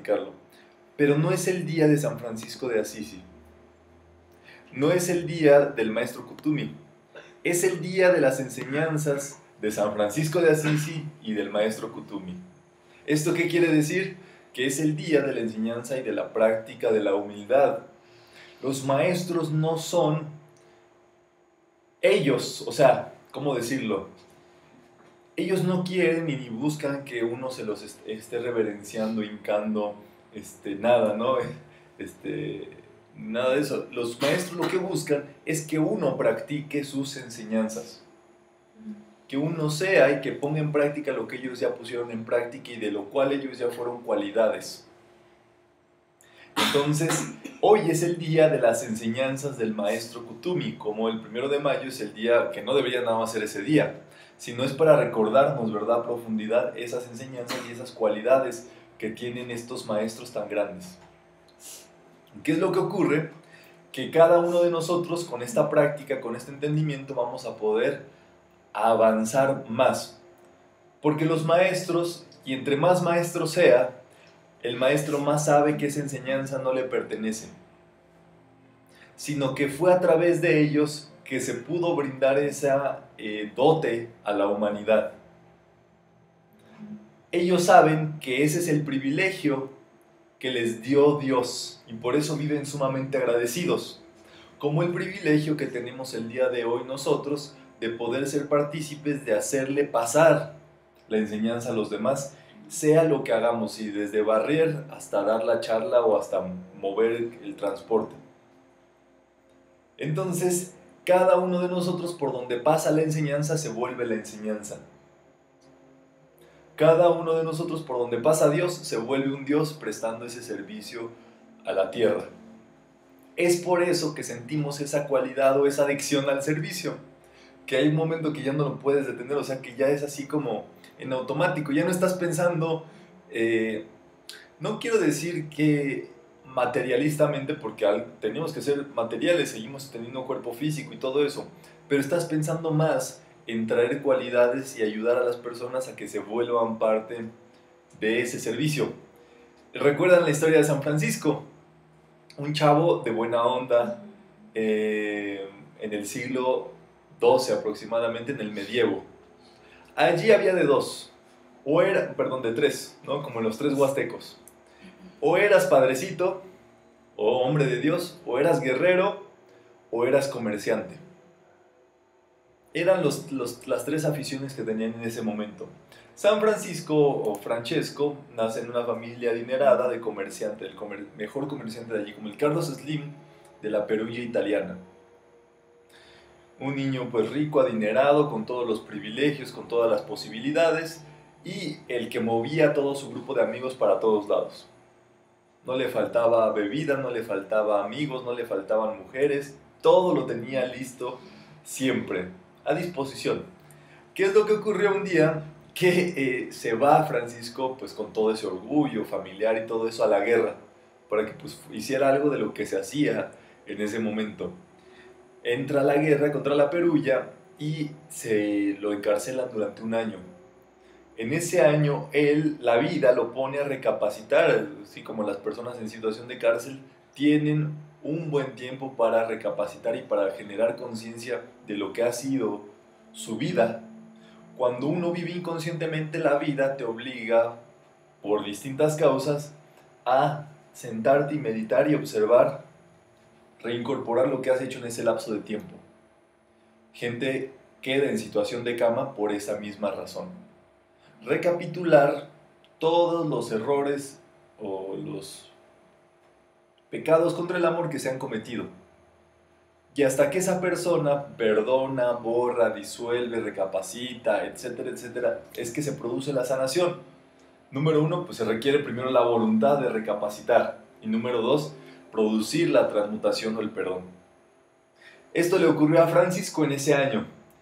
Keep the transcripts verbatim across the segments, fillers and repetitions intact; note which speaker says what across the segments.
Speaker 1: practicarlo. Pero no es el día de San Francisco de Asís. No es el día del maestro Kutumi. Es el día de las enseñanzas de San Francisco de Asís y del maestro Kutumi. ¿Esto qué quiere decir? Que es el día de la enseñanza y de la práctica de la humildad. Los maestros no son ellos, o sea, ¿cómo decirlo? Ellos no quieren ni buscan que uno se los esté reverenciando, hincando, este, nada, ¿no? Este, nada de eso. Los maestros lo que buscan es que uno practique sus enseñanzas. Que uno sea y que ponga en práctica lo que ellos ya pusieron en práctica y de lo cual ellos ya fueron cualidades. Entonces, hoy es el día de las enseñanzas del maestro Kutumi, como el primero de mayo es el día que no debería nada más ser ese día, sino es para recordarnos, ¿verdad?, a profundidad esas enseñanzas y esas cualidades que tienen estos maestros tan grandes. ¿Qué es lo que ocurre? Que cada uno de nosotros con esta práctica, con este entendimiento, vamos a poder avanzar más. Porque los maestros, y entre más maestro sea, el maestro más sabe que esa enseñanza no le pertenece, sino que fue a través de ellos que se pudo brindar esa eh, dote a la humanidad. Ellos saben que ese es el privilegio que les dio Dios y por eso viven sumamente agradecidos, como el privilegio que tenemos el día de hoy nosotros de poder ser partícipes de hacerle pasar la enseñanza a los demás, sea lo que hagamos, y desde barrer hasta dar la charla o hasta mover el transporte. Entonces, cada uno de nosotros por donde pasa la enseñanza se vuelve la enseñanza. Cada uno de nosotros por donde pasa Dios se vuelve un Dios prestando ese servicio a la tierra. Es por eso que sentimos esa cualidad o esa adicción al servicio, que hay un momento que ya no lo puedes detener, o sea que ya es así como en automático, ya no estás pensando, eh, no quiero decir que materialistamente, porque tenemos que ser materiales, seguimos teniendo un cuerpo físico y todo eso, pero estás pensando más en traer cualidades y ayudar a las personas a que se vuelvan parte de ese servicio. ¿Recuerdan la historia de San Francisco? Un chavo de buena onda, eh, en el siglo doce aproximadamente, en el medievo. Allí había de dos, o era, perdón, de tres, ¿no? Como en los tres huastecos. O eras padrecito, o hombre de Dios, o eras guerrero, o eras comerciante. Eran los, los, las tres aficiones que tenían en ese momento. San Francisco, o Francesco, nace en una familia adinerada de comerciante, el comer, mejor comerciante de allí, como el Carlos Slim de la Perugia italiana. Un niño pues rico, adinerado, con todos los privilegios, con todas las posibilidades, y el que movía a todo su grupo de amigos para todos lados. No le faltaba bebida, no le faltaba amigos, no le faltaban mujeres, todo lo tenía listo siempre, a disposición. ¿Qué es lo que ocurrió un día? Que eh, se va Francisco pues con todo ese orgullo familiar y todo eso a la guerra, para que pues hiciera algo de lo que se hacía en ese momento. Entra a la guerra contra la Perugia y se lo encarcelan durante un año. En ese año, él, la vida lo pone a recapacitar, así como las personas en situación de cárcel tienen un buen tiempo para recapacitar y para generar conciencia de lo que ha sido su vida. Cuando uno vive inconscientemente, la vida te obliga, por distintas causas, a sentarte y meditar y observar, reincorporar lo que has hecho en ese lapso de tiempo. Gente queda en situación de cama por esa misma razón. Recapitular todos los errores o los pecados contra el amor que se han cometido. Y hasta que esa persona perdona, borra, disuelve, recapacita, etcétera, etcétera, es que se produce la sanación. Número uno, pues se requiere primero la voluntad de recapacitar. Y número dos, producir la transmutación o el perdón. Esto le ocurrió a Francisco en ese año.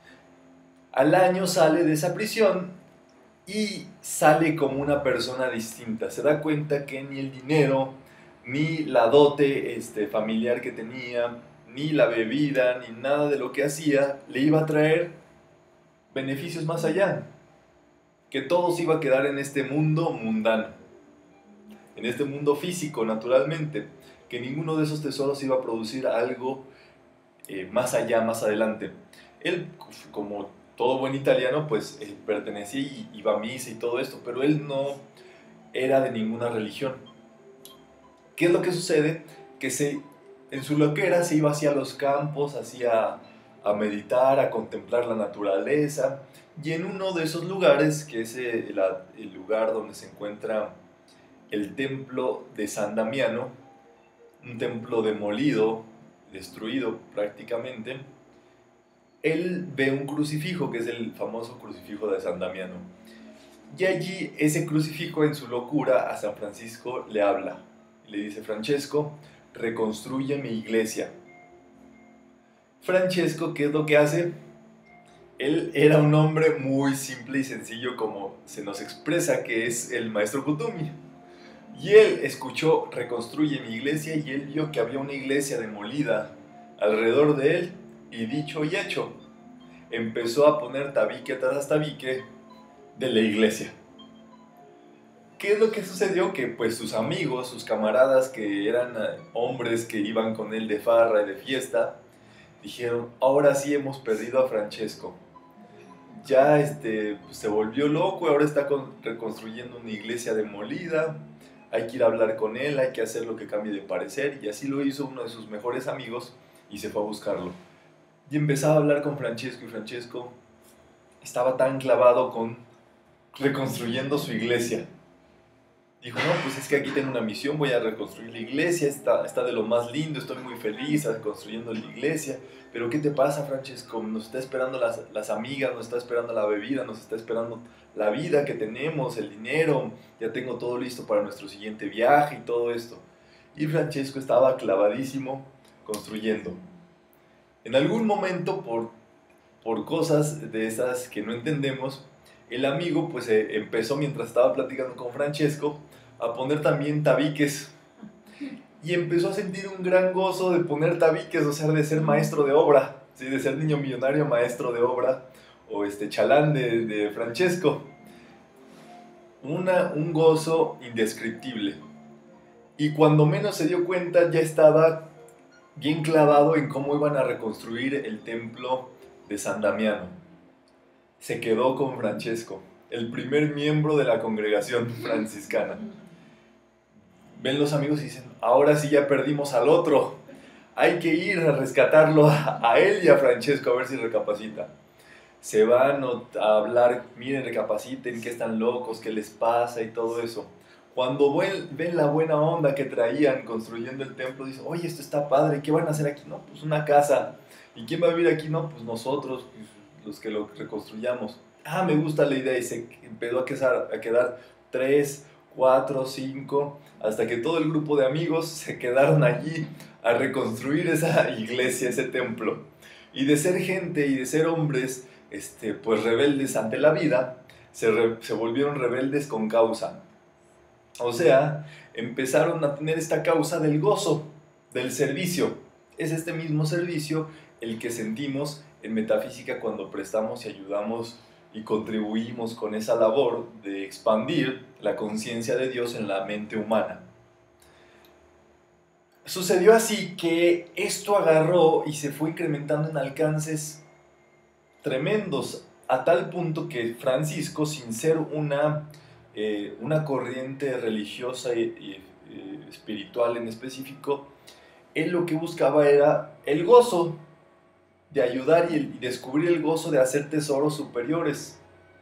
Speaker 1: Al año sale de esa prisión y sale como una persona distinta. Se da cuenta que ni el dinero, ni la dote este, familiar que tenía, ni la bebida, ni nada de lo que hacía, le iba a traer beneficios más allá. Que todo se iba a quedar en este mundo mundano. en este mundo físico, naturalmente, que ninguno de esos tesoros iba a producir algo eh, más allá, más adelante. Él, como todo buen italiano, pues eh, pertenecía y iba a misa y todo esto, pero él no era de ninguna religión. ¿Qué es lo que sucede? Que se, en su loquera se iba hacia los campos, hacia a meditar, a contemplar la naturaleza, y en uno de esos lugares, que es el, el lugar donde se encuentra el templo de San Damiano, un templo demolido, destruido prácticamente, él ve un crucifijo, que es el famoso crucifijo de San Damiano. Y allí ese crucifijo, en su locura, a San Francisco le habla. Le dice: Francesco, reconstruye mi iglesia. Francesco, ¿qué es lo que hace? Él era un hombre muy simple y sencillo, como se nos expresa que es el maestro Kutumi. Y él escuchó: reconstruye mi iglesia, y él vio que había una iglesia demolida alrededor de él, y dicho y hecho, empezó a poner tabique tras tabique de la iglesia. ¿Qué es lo que sucedió? Que pues sus amigos, sus camaradas, que eran hombres que iban con él de farra y de fiesta, dijeron: ahora sí hemos perdido a Francesco. Ya este, pues, se volvió loco, ahora está con, reconstruyendo una iglesia demolida, hay que ir a hablar con él, hay que hacer lo que cambie de parecer. Y así lo hizo uno de sus mejores amigos y se fue a buscarlo. Y empezaba a hablar con Francesco, y Francesco estaba tan clavado con reconstruyendo su iglesia. Dijo: no, pues es que aquí tengo una misión, voy a reconstruir la iglesia, está, está de lo más lindo, estoy muy feliz reconstruyendo la iglesia. Pero ¿qué te pasa, Francesco? Nos está esperando las, las amigas, nos está esperando la bebida, nos está esperando la vida que tenemos, el dinero, ya tengo todo listo para nuestro siguiente viaje y todo esto. Y Francesco estaba clavadísimo construyendo. En algún momento, por, por cosas de esas que no entendemos, el amigo pues eh, empezó, mientras estaba platicando con Francesco, a poner también tabiques, y empezó a sentir un gran gozo de poner tabiques, o sea, de ser maestro de obra, ¿sí? De ser niño millonario maestro de obra, o este chalán de, de Francesco. Una, un gozo indescriptible. Y cuando menos se dio cuenta, ya estaba bien clavado en cómo iban a reconstruir el templo de San Damiano. Se quedó con Francesco, el primer miembro de la congregación franciscana. Ven los amigos y dicen: ahora sí ya perdimos al otro, hay que ir a rescatarlo a, a él y a Francesco, a ver si recapacita. Se van a hablar: miren, recapaciten, que están locos, qué les pasa y todo eso. Cuando ven, ven la buena onda que traían construyendo el templo, dicen: oye, esto está padre, ¿qué van a hacer aquí? No, pues una casa. ¿Y quién va a vivir aquí? No, pues nosotros, los que lo reconstruyamos. Ah, me gusta la idea. Y se empezó a quedar, a quedar tres, cuatro, cinco, hasta que todo el grupo de amigos se quedaron allí a reconstruir esa iglesia, ese templo. Y de ser gente y de ser hombres este, pues rebeldes ante la vida, se, re, se volvieron rebeldes con causa. O sea, empezaron a tener esta causa del gozo, del servicio. Es este mismo servicio el que sentimos en metafísica cuando prestamos y ayudamos y contribuimos con esa labor de expandir la conciencia de Dios en la mente humana. Sucedió así que esto agarró y se fue incrementando en alcances tremendos, a tal punto que Francisco, sin ser una, eh, una corriente religiosa y, y, y espiritual en específico, él lo que buscaba era el gozo de ayudar y, el, y descubrir el gozo de hacer tesoros superiores,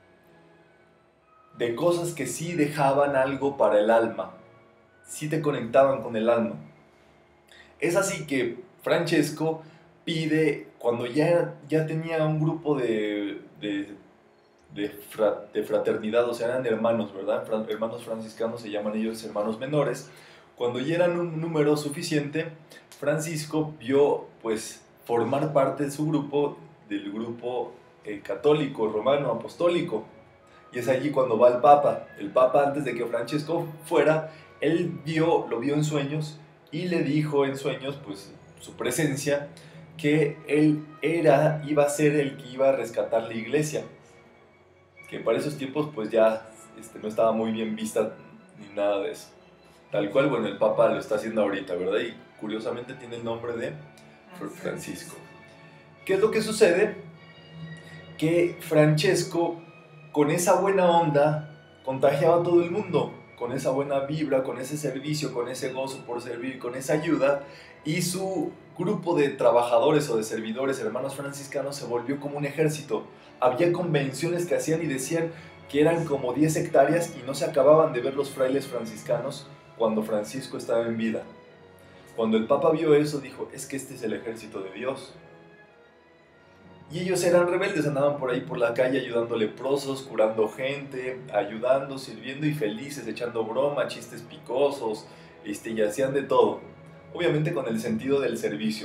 Speaker 1: de cosas que sí dejaban algo para el alma, sí te conectaban con el alma. Es así que Francesco pide, cuando ya, ya tenía un grupo de, de, de, fra, de fraternidad, o sea, eran hermanos, ¿verdad? Hermanos franciscanos, se llaman ellos hermanos menores. Cuando ya eran un número suficiente, Francisco vio, pues, formar parte de su grupo, del grupo eh, católico, romano, apostólico. Y es allí cuando va el Papa. El Papa, antes de que Francesco fuera, él vio, lo vio en sueños y le dijo en sueños, pues, su presencia, que él era, iba a ser el que iba a rescatar la iglesia. Que para esos tiempos, pues, ya este, no estaba muy bien vista ni nada de eso. Tal cual, bueno, el Papa lo está haciendo ahorita, ¿verdad? Y curiosamente tiene el nombre de Francisco. ¿Qué es lo que sucede? Que Francesco, con esa buena onda, contagiaba a todo el mundo, con esa buena vibra, con ese servicio, con ese gozo por servir, con esa ayuda, y su grupo de trabajadores o de servidores, hermanos franciscanos, se volvió como un ejército. Había convenciones que hacían y decían que eran como diez hectáreas y no se acababan de ver los frailes franciscanos cuando Francisco estaba en vida. Cuando el Papa vio eso, dijo, es que este es el ejército de Dios. Y ellos eran rebeldes, andaban por ahí por la calle ayudando leprosos, curando gente, ayudando, sirviendo y felices, echando broma, chistes picosos, este, y hacían de todo. Obviamente con el sentido del servicio,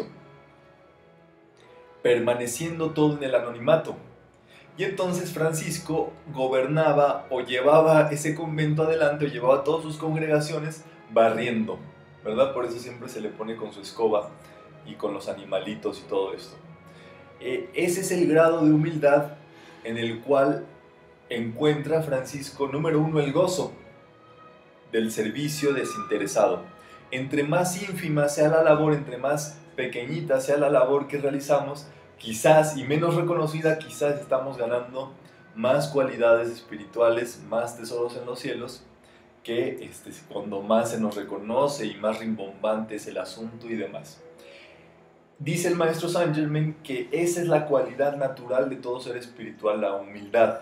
Speaker 1: permaneciendo todo en el anonimato. Y entonces Francisco gobernaba o llevaba ese convento adelante, o llevaba todas sus congregaciones barriendo, ¿verdad? Por eso siempre se le pone con su escoba y con los animalitos y todo esto. Eh, ese es el grado de humildad en el cual encuentra Francisco, número uno, el gozo del servicio desinteresado. Entre más ínfima sea la labor, entre más pequeñita sea la labor que realizamos, quizás, y menos reconocida, quizás estamos ganando más cualidades espirituales, más tesoros en los cielos, que este, cuando más se nos reconoce y más rimbombante es el asunto y demás. Dice el maestro Saint Germain que esa es la cualidad natural de todo ser espiritual, la humildad.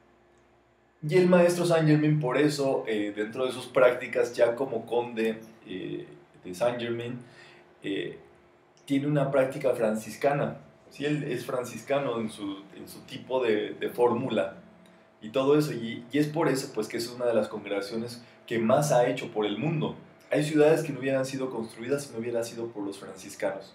Speaker 1: Y el maestro Saint Germain, por eso, eh, dentro de sus prácticas, ya como conde eh, de Saint Germain, eh, tiene una práctica franciscana. ¿Sí? Él es franciscano en su, en su tipo de, de fórmula y todo eso. Y, y es por eso pues, que es una de las congregaciones que más ha hecho por el mundo. Hay ciudades que no hubieran sido construidas si no hubiera sido por los franciscanos.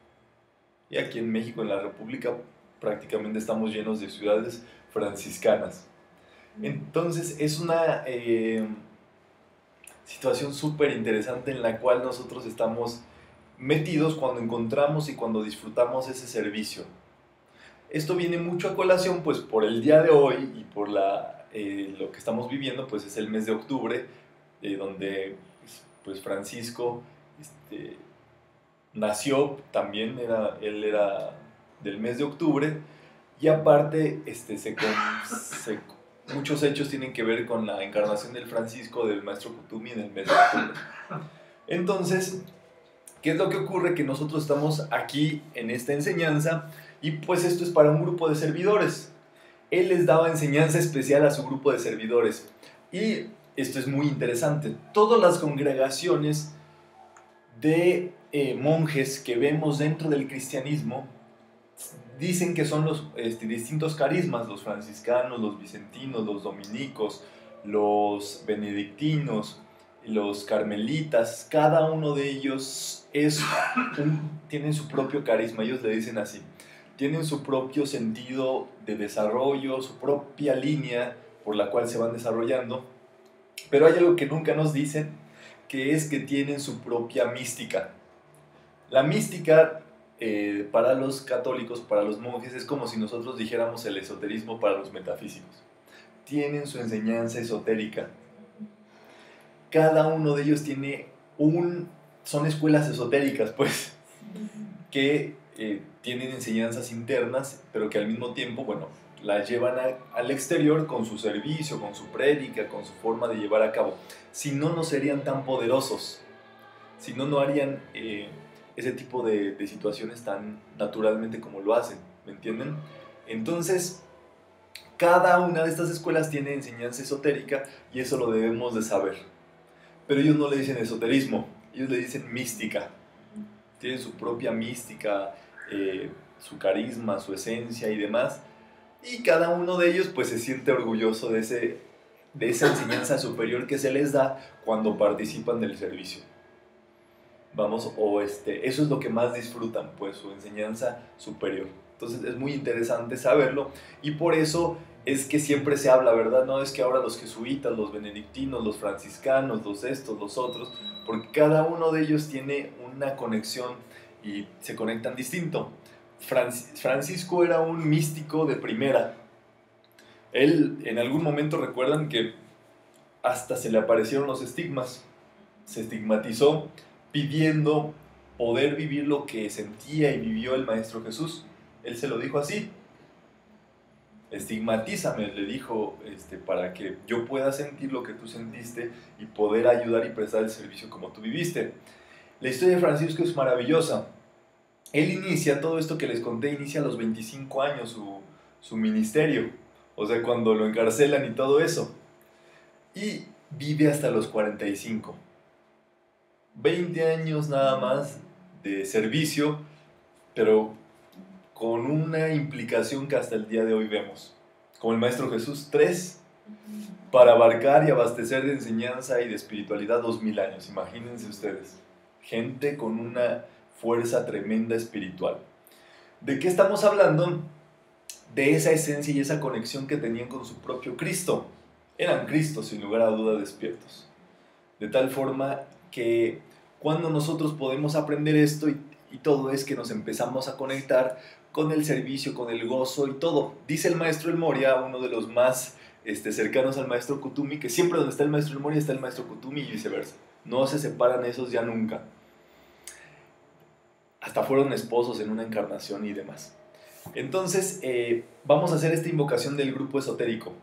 Speaker 1: Y aquí en México, en la República, prácticamente estamos llenos de ciudades franciscanas. Entonces es una eh, situación súper interesante en la cual nosotros estamos metidos cuando encontramos y cuando disfrutamos ese servicio. Esto viene mucho a colación pues por el día de hoy y por la, eh, lo que estamos viviendo, pues es el mes de octubre, eh, donde pues Francisco este, nació, también era, él era del mes de octubre, y aparte este, se, se muchos hechos tienen que ver con la encarnación del Francisco, del maestro Kutumi en el mes de octubre. Entonces, ¿qué es lo que ocurre? Que nosotros estamos aquí en esta enseñanza y pues esto es para un grupo de servidores. Él les daba enseñanza especial a su grupo de servidores. Y esto es muy interesante. Todas las congregaciones de eh, monjes que vemos dentro del cristianismo dicen que son los este, distintos carismas, los franciscanos, los vicentinos, los dominicos, los benedictinos, los carmelitas. Cada uno de ellos es un, tienen su propio carisma, ellos le dicen así, tienen su propio sentido de desarrollo, su propia línea por la cual se van desarrollando, pero hay algo que nunca nos dicen, que es que tienen su propia mística. La mística Eh, para los católicos, para los monjes, es como si nosotros dijéramos el esoterismo para los metafísicos. Tienen su enseñanza esotérica. Cada uno de ellos tiene un... son escuelas esotéricas, pues, que eh, tienen enseñanzas internas, pero que al mismo tiempo, bueno, las llevan a, al exterior con su servicio, con su prédica, con su forma de llevar a cabo. Si no, no serían tan poderosos. Si no, no harían... Eh, ese tipo de, de situaciones tan naturalmente como lo hacen, ¿me entienden? Entonces, cada una de estas escuelas tiene enseñanza esotérica y eso lo debemos de saber. Pero ellos no le dicen esoterismo, ellos le dicen mística. Tienen su propia mística, eh, su carisma, su esencia y demás. Y cada uno de ellos pues se siente orgulloso de, ese, de esa enseñanza superior que se les da cuando participan del servicio. Vamos, o este, eso es lo que más disfrutan, pues su enseñanza superior. Entonces es muy interesante saberlo y por eso es que siempre se habla, ¿verdad? No es que ahora los jesuitas, los benedictinos, los franciscanos, los estos, los otros, porque cada uno de ellos tiene una conexión y se conectan distinto. Francis, Francisco era un místico de primera. Él, en algún momento recuerdan que hasta se le aparecieron los estigmas. se estigmatizó pidiendo poder vivir lo que sentía y vivió el Maestro Jesús. Él se lo dijo así: estigmatízame, le dijo, este, para que yo pueda sentir lo que tú sentiste y poder ayudar y prestar el servicio como tú viviste. La historia de Francisco es maravillosa. Él inicia, todo esto que les conté, inicia a los veinticinco años su, su ministerio, o sea, cuando lo encarcelan y todo eso, y vive hasta los cuarenta y cinco. veinte años nada más de servicio, pero con una implicación que hasta el día de hoy vemos. Como el Maestro Jesús, tres, para abarcar y abastecer de enseñanza y de espiritualidad dos mil años. Imagínense ustedes, gente con una fuerza tremenda espiritual. ¿De qué estamos hablando? De esa esencia y esa conexión que tenían con su propio Cristo. Eran Cristos, sin lugar a dudas, despiertos. De tal forma que cuando nosotros podemos aprender esto y, y todo es que nos empezamos a conectar con el servicio, con el gozo y todo. Dice el Maestro El Moria, uno de los más este, cercanos al Maestro Kutumi, que siempre donde está el Maestro El Moria está el Maestro Kutumi y viceversa. No se separan esos ya nunca. Hasta fueron esposos en una encarnación y demás. Entonces, eh, vamos a hacer esta invocación del grupo esotérico.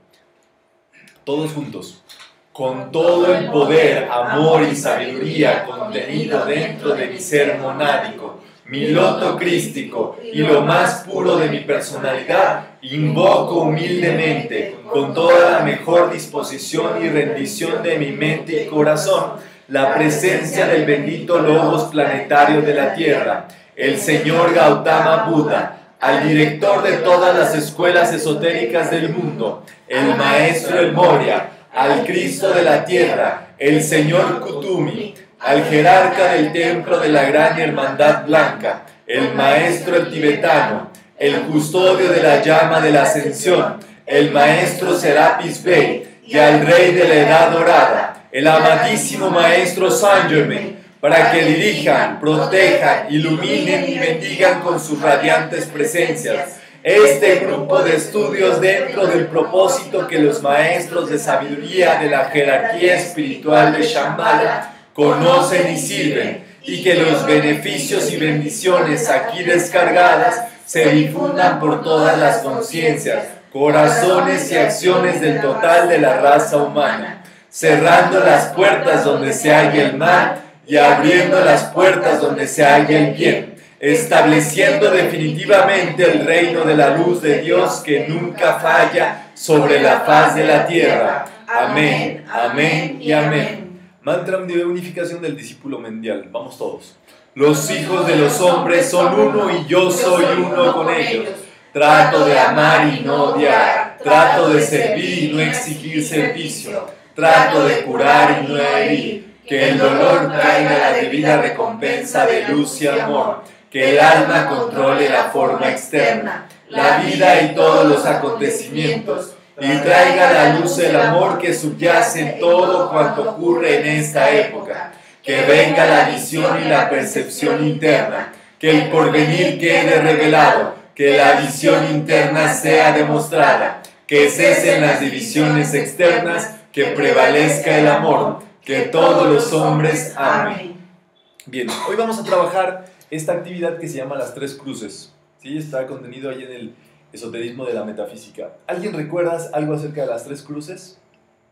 Speaker 1: Todos juntos. Con todo el poder, amor y sabiduría contenido dentro de mi ser monádico, mi loto crístico y lo más puro de mi personalidad, invoco humildemente, con toda la mejor disposición y rendición de mi mente y corazón, la presencia del bendito Logos planetario de la Tierra, el Señor Gautama Buda, al director de todas las escuelas esotéricas del mundo, el Maestro El Moria, al Cristo de la Tierra, el Señor Kutumi, al jerarca del templo de la Gran Hermandad Blanca, el Maestro el Tibetano, el custodio de la llama de la Ascensión, el Maestro Serapis Bey, y al Rey de la Edad Dorada, el amadísimo Maestro Saint Germain, para que dirijan, protejan, iluminen y bendigan con sus radiantes presencias este grupo de estudios dentro del propósito que los maestros de sabiduría de la jerarquía espiritual de Shambhala conocen y sirven, y que los beneficios y bendiciones aquí descargadas se difundan por todas las conciencias, corazones y acciones del total de la raza humana, cerrando las puertas donde se halla el mal y abriendo las puertas donde se halla el bien, estableciendo definitivamente el reino de la luz de Dios que nunca falla sobre la faz de la tierra. Amén, amén y amén. Mantra de unificación del discípulo mundial. Vamos todos. Los hijos de los hombres son uno y yo soy uno con ellos. Trato de amar y no odiar. Trato de servir y no exigir servicio. Trato de curar y no herir. Que el dolor traiga la debida recompensa de luz y amor. Que el alma controle la forma externa, la vida y todos los acontecimientos, y traiga a la luz el amor que subyace en todo cuanto ocurre en esta época. Que venga la visión y la percepción interna, que el porvenir quede revelado, que la visión interna sea demostrada, que cesen las divisiones externas, que prevalezca el amor, que todos los hombres amen. Bien, hoy vamos a trabajar esta actividad que se llama las tres cruces. ¿Sí? Está contenido ahí en el esoterismo de la metafísica. ¿Alguien recuerdas algo acerca de las tres cruces?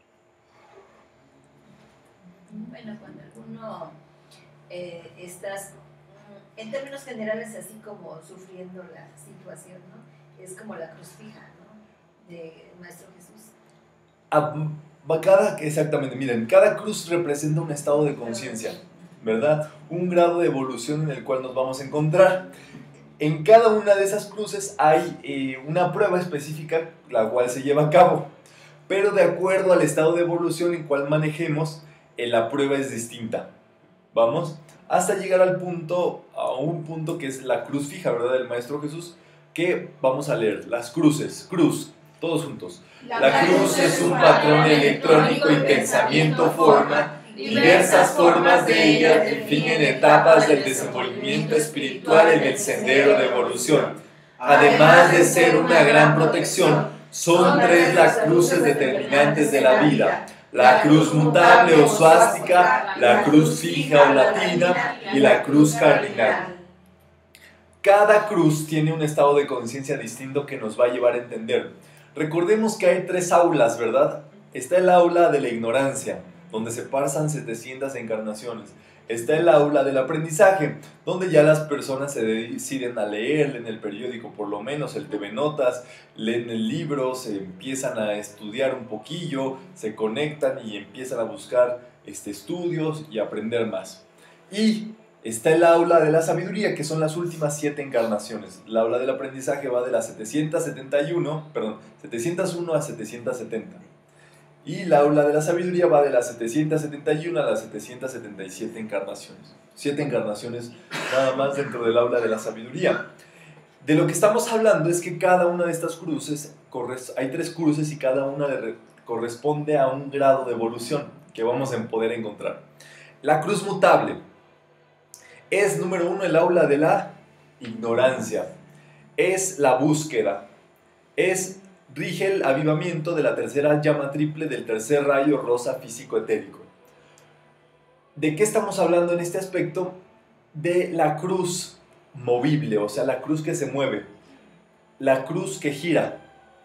Speaker 2: Bueno, cuando alguno eh, estás, en términos generales, así como sufriendo la situación, ¿no? Es como la cruz fija, ¿no? De Maestro Jesús.
Speaker 1: Ah, cada, exactamente, miren, cada cruz representa un estado de conciencia, ¿verdad? Un grado de evolución en el cual nos vamos a encontrar. En cada una de esas cruces hay eh, una prueba específica la cual se lleva a cabo, pero de acuerdo al estado de evolución en cual manejemos, eh, la prueba es distinta. Vamos hasta llegar al punto, a un punto que es la cruz fija, ¿verdad? Del Maestro Jesús, que vamos a leer. Las cruces, cruz, todos juntos. La, la cruz es un patrón electrónico y pensamiento forma. Diversas formas de ella definen etapas del desenvolvimiento espiritual en el sendero de evolución. Además de ser una gran protección, son tres las cruces determinantes de la vida. la cruz mutable o suástica, la cruz fija o latina y la cruz cardinal. Cada cruz tiene un estado de conciencia distinto que nos va a llevar a entender. Recordemos que hay tres aulas, ¿verdad? Está el aula de la ignorancia, donde se pasan setecientas encarnaciones. Está el aula del aprendizaje, donde ya las personas se deciden a leer en el periódico, por lo menos el T V Notas, leen el libro, se empiezan a estudiar un poquillo, se conectan y empiezan a buscar este, estudios y aprender más. Y está el aula de la sabiduría, que son las últimas siete encarnaciones. El aula del aprendizaje va de las setecientas setenta y uno, perdón, setecientos uno a setecientos setenta. Y el aula de la sabiduría va de las setecientas setenta y uno a las setecientas setenta y siete encarnaciones. Siete encarnaciones nada más dentro del aula de la sabiduría. De lo que estamos hablando es que cada una de estas cruces, hay tres cruces y cada una corresponde a un grado de evolución que vamos a poder encontrar. La cruz mutable es, número uno, el aula de la ignorancia. Es la búsqueda. Es rige el avivamiento de la tercera llama triple del tercer rayo rosa físico etérico. ¿De qué estamos hablando en este aspecto? De la cruz movible, o sea, la cruz que se mueve, la cruz que gira.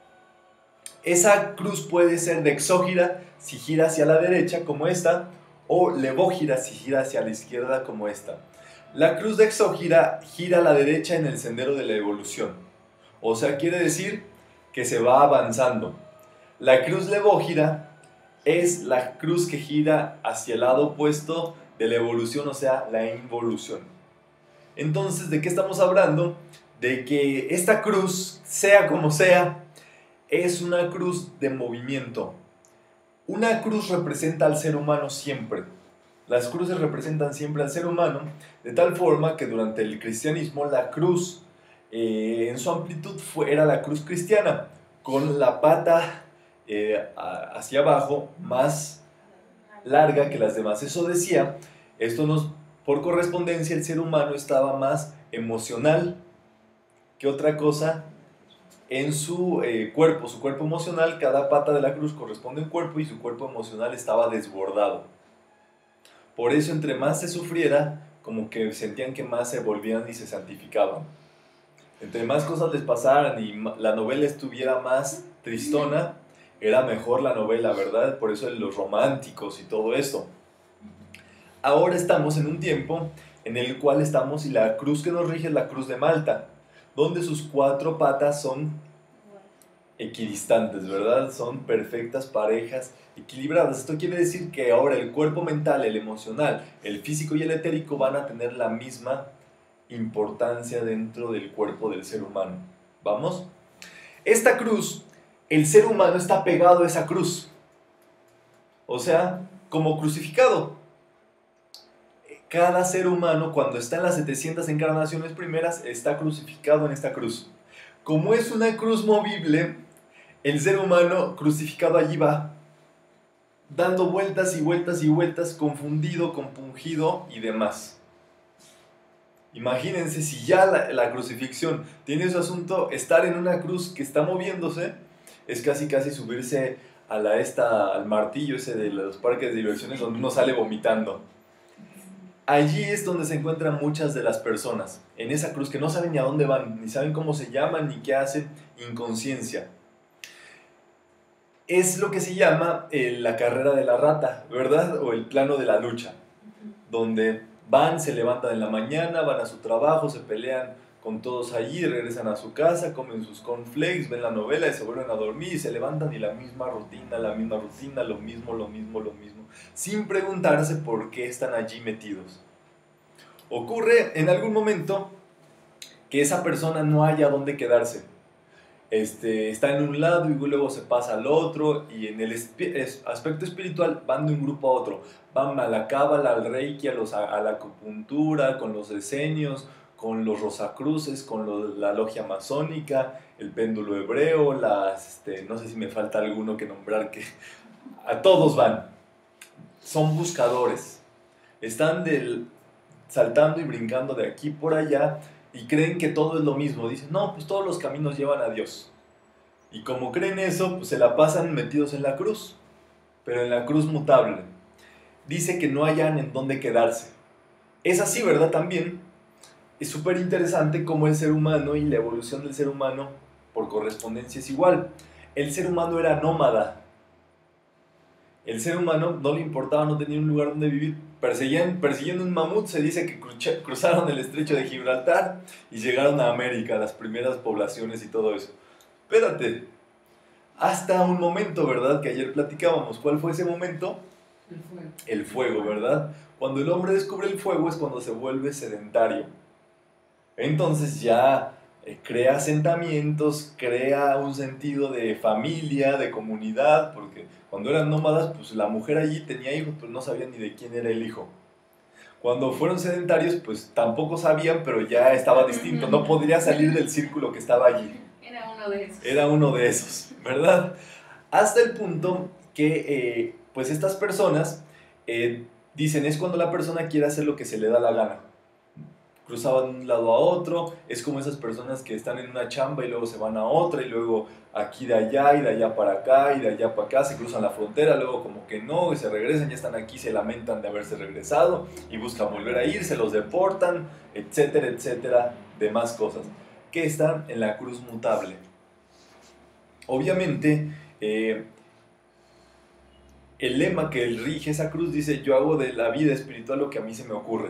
Speaker 1: Esa cruz puede ser de exógira si gira hacia la derecha como esta, o levógira si gira hacia la izquierda como esta. La cruz de exógira gira a la derecha en el sendero de la evolución, o sea, quiere decir que se va avanzando. La cruz levógira es la cruz que gira hacia el lado opuesto de la evolución, o sea, la involución. Entonces, ¿de qué estamos hablando? De que esta cruz, sea como sea, es una cruz de movimiento. Una cruz representa al ser humano siempre. Las cruces representan siempre al ser humano, de tal forma que durante el cristianismo la cruz Eh, en su amplitud fue, era la cruz cristiana, con la pata eh, a, hacia abajo más larga que las demás. Eso decía, esto nos, por correspondencia el ser humano estaba más emocional que otra cosa en su eh, cuerpo, su cuerpo emocional. Cada pata de la cruz corresponde a un cuerpo y su cuerpo emocional estaba desbordado. Por eso entre más se sufriera, como que sentían que más se volvían y se santificaban. Entre más cosas les pasaran y la novela estuviera más tristona, era mejor la novela, ¿verdad? Por eso los románticos y todo esto. Ahora estamos en un tiempo en el cual estamos, y la cruz que nos rige es la cruz de Malta, donde sus cuatro patas son equidistantes, ¿verdad? Son perfectas parejas equilibradas. Esto quiere decir que ahora el cuerpo mental, el emocional, el físico y el etérico van a tener la misma importancia dentro del cuerpo del ser humano. ¿Vamos? Esta cruz, el ser humano está pegado a esa cruz. O sea, como crucificado. Cada ser humano, cuando está en las setecientas encarnaciones primeras, está crucificado en esta cruz. Como es una cruz movible, el ser humano crucificado allí va, dando vueltas y vueltas y vueltas, confundido, compungido y demás. Imagínense si ya la, la crucifixión tiene su asunto, estar en una cruz que está moviéndose, es casi casi subirse a la esta, al martillo ese de los parques de diversiones donde uno sale vomitando. Allí es donde se encuentran muchas de las personas, en esa cruz que no saben ni a dónde van, ni saben cómo se llaman, ni qué hacen, inconsciencia. Es lo que se llama eh, la carrera de la rata, ¿verdad? O el plano de la lucha, donde van, se levantan en la mañana, van a su trabajo, se pelean con todos allí, regresan a su casa, comen sus cornflakes, ven la novela y se vuelven a dormir y se levantan y la misma rutina, la misma rutina, lo mismo, lo mismo, lo mismo, sin preguntarse por qué están allí metidos. Ocurre en algún momento que esa persona no haya dónde quedarse. Este, está en un lado y luego se pasa al otro, y en el aspecto espiritual van de un grupo a otro. Van a la cábala, al reiki, a, los, a, a la acupuntura, con los esenios, con los rosacruces, con lo, la logia masónica, el péndulo hebreo, las, este, no sé si me falta alguno que nombrar, que a todos van. Son buscadores. Están del, saltando y brincando de aquí por allá, y creen que todo es lo mismo. Dicen, no, pues todos los caminos llevan a Dios. Y como creen eso, pues se la pasan metidos en la cruz. pero en la cruz mutable. Dice que no hayan en dónde quedarse. Es así, ¿verdad? También es súper interesante cómo el ser humano y la evolución del ser humano por correspondencia es igual. El ser humano era nómada. El ser humano no le importaba, no tenía un lugar donde vivir. Persiguían, persiguiendo un mamut, se dice que crucha, cruzaron el estrecho de Gibraltar y llegaron a América, las primeras poblaciones y todo eso. Espérate, hasta un momento, ¿verdad? Que ayer platicábamos. ¿Cuál fue ese momento?
Speaker 3: El fuego.
Speaker 1: El fuego, ¿verdad? Cuando el hombre descubre el fuego es cuando se vuelve sedentario. Entonces ya eh, crea asentamientos, crea un sentido de familia, de comunidad, porque cuando eran nómadas, pues la mujer allí tenía hijos, pero no sabían ni de quién era el hijo. Cuando fueron sedentarios, pues tampoco sabían, pero ya estaba distinto, no podría salir del círculo que estaba allí.
Speaker 3: Era uno de esos.
Speaker 1: Era uno de esos, ¿verdad? Hasta el punto que, eh, pues estas personas eh, dicen, es cuando la persona quiere hacer lo que se le da la gana. Cruzaban de un lado a otro, es como esas personas que están en una chamba y luego se van a otra y luego aquí de allá y de allá para acá y de allá para acá, se cruzan la frontera, luego como que no, y se regresan, ya están aquí, se lamentan de haberse regresado y buscan volver a ir, se los deportan, etcétera, etcétera, demás cosas, que están en la cruz mutable. Obviamente, eh, el lema que rige esa cruz dice, yo hago de la vida espiritual lo que a mí se me ocurre.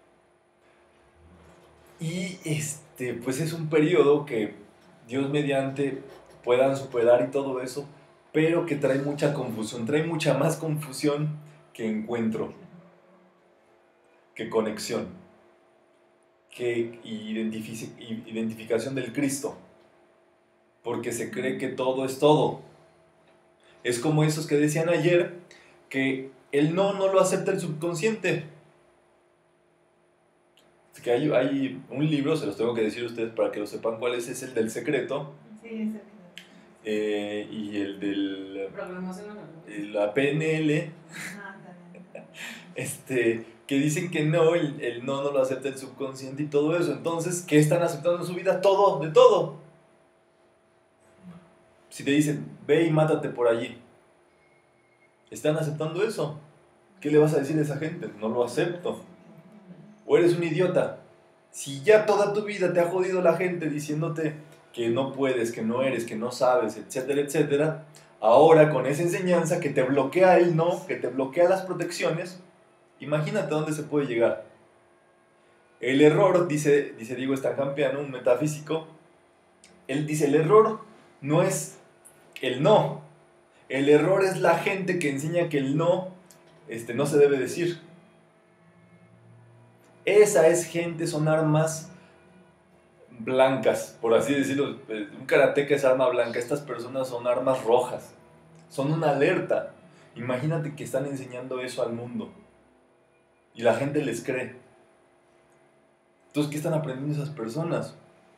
Speaker 1: Y este, pues es un periodo que Dios mediante puedan superar y todo eso, pero que trae mucha confusión, trae mucha más confusión que encuentro, que conexión, que identific- identificación del Cristo, porque se cree que todo es todo. Es como esos que decían ayer, que el no no lo acepta el subconsciente. Que hay, hay un libro, se los tengo que decir a ustedes para que lo sepan cuál es, es el del secreto.
Speaker 2: Sí, es el
Speaker 1: eh, y el del
Speaker 3: Programación
Speaker 1: eh, la P N L,
Speaker 2: Ajá, también.
Speaker 1: este, que dicen que no, el, el no no lo acepta el subconsciente y todo eso. Entonces, ¿qué están aceptando en su vida? Todo, de todo. Si te dicen, ve y mátate por allí, ¿están aceptando eso? ¿Qué le vas a decir a esa gente? No lo acepto. O eres un idiota. Si ya toda tu vida te ha jodido la gente diciéndote que no puedes, que no eres, que no sabes, etcétera, etcétera, ahora con esa enseñanza que te bloquea el no, que te bloquea las protecciones, imagínate dónde se puede llegar. El error, dice, dice Diego Stancampeano, un metafísico, él dice, el error no es el no, el error es la gente que enseña que el no este, no se debe decir. Esa es gente, son armas blancas, por así decirlo. Un karateca es arma blanca, estas personas son armas rojas, son una alerta. Imagínate que están enseñando eso al mundo y la gente les cree. Entonces, ¿qué están aprendiendo esas personas?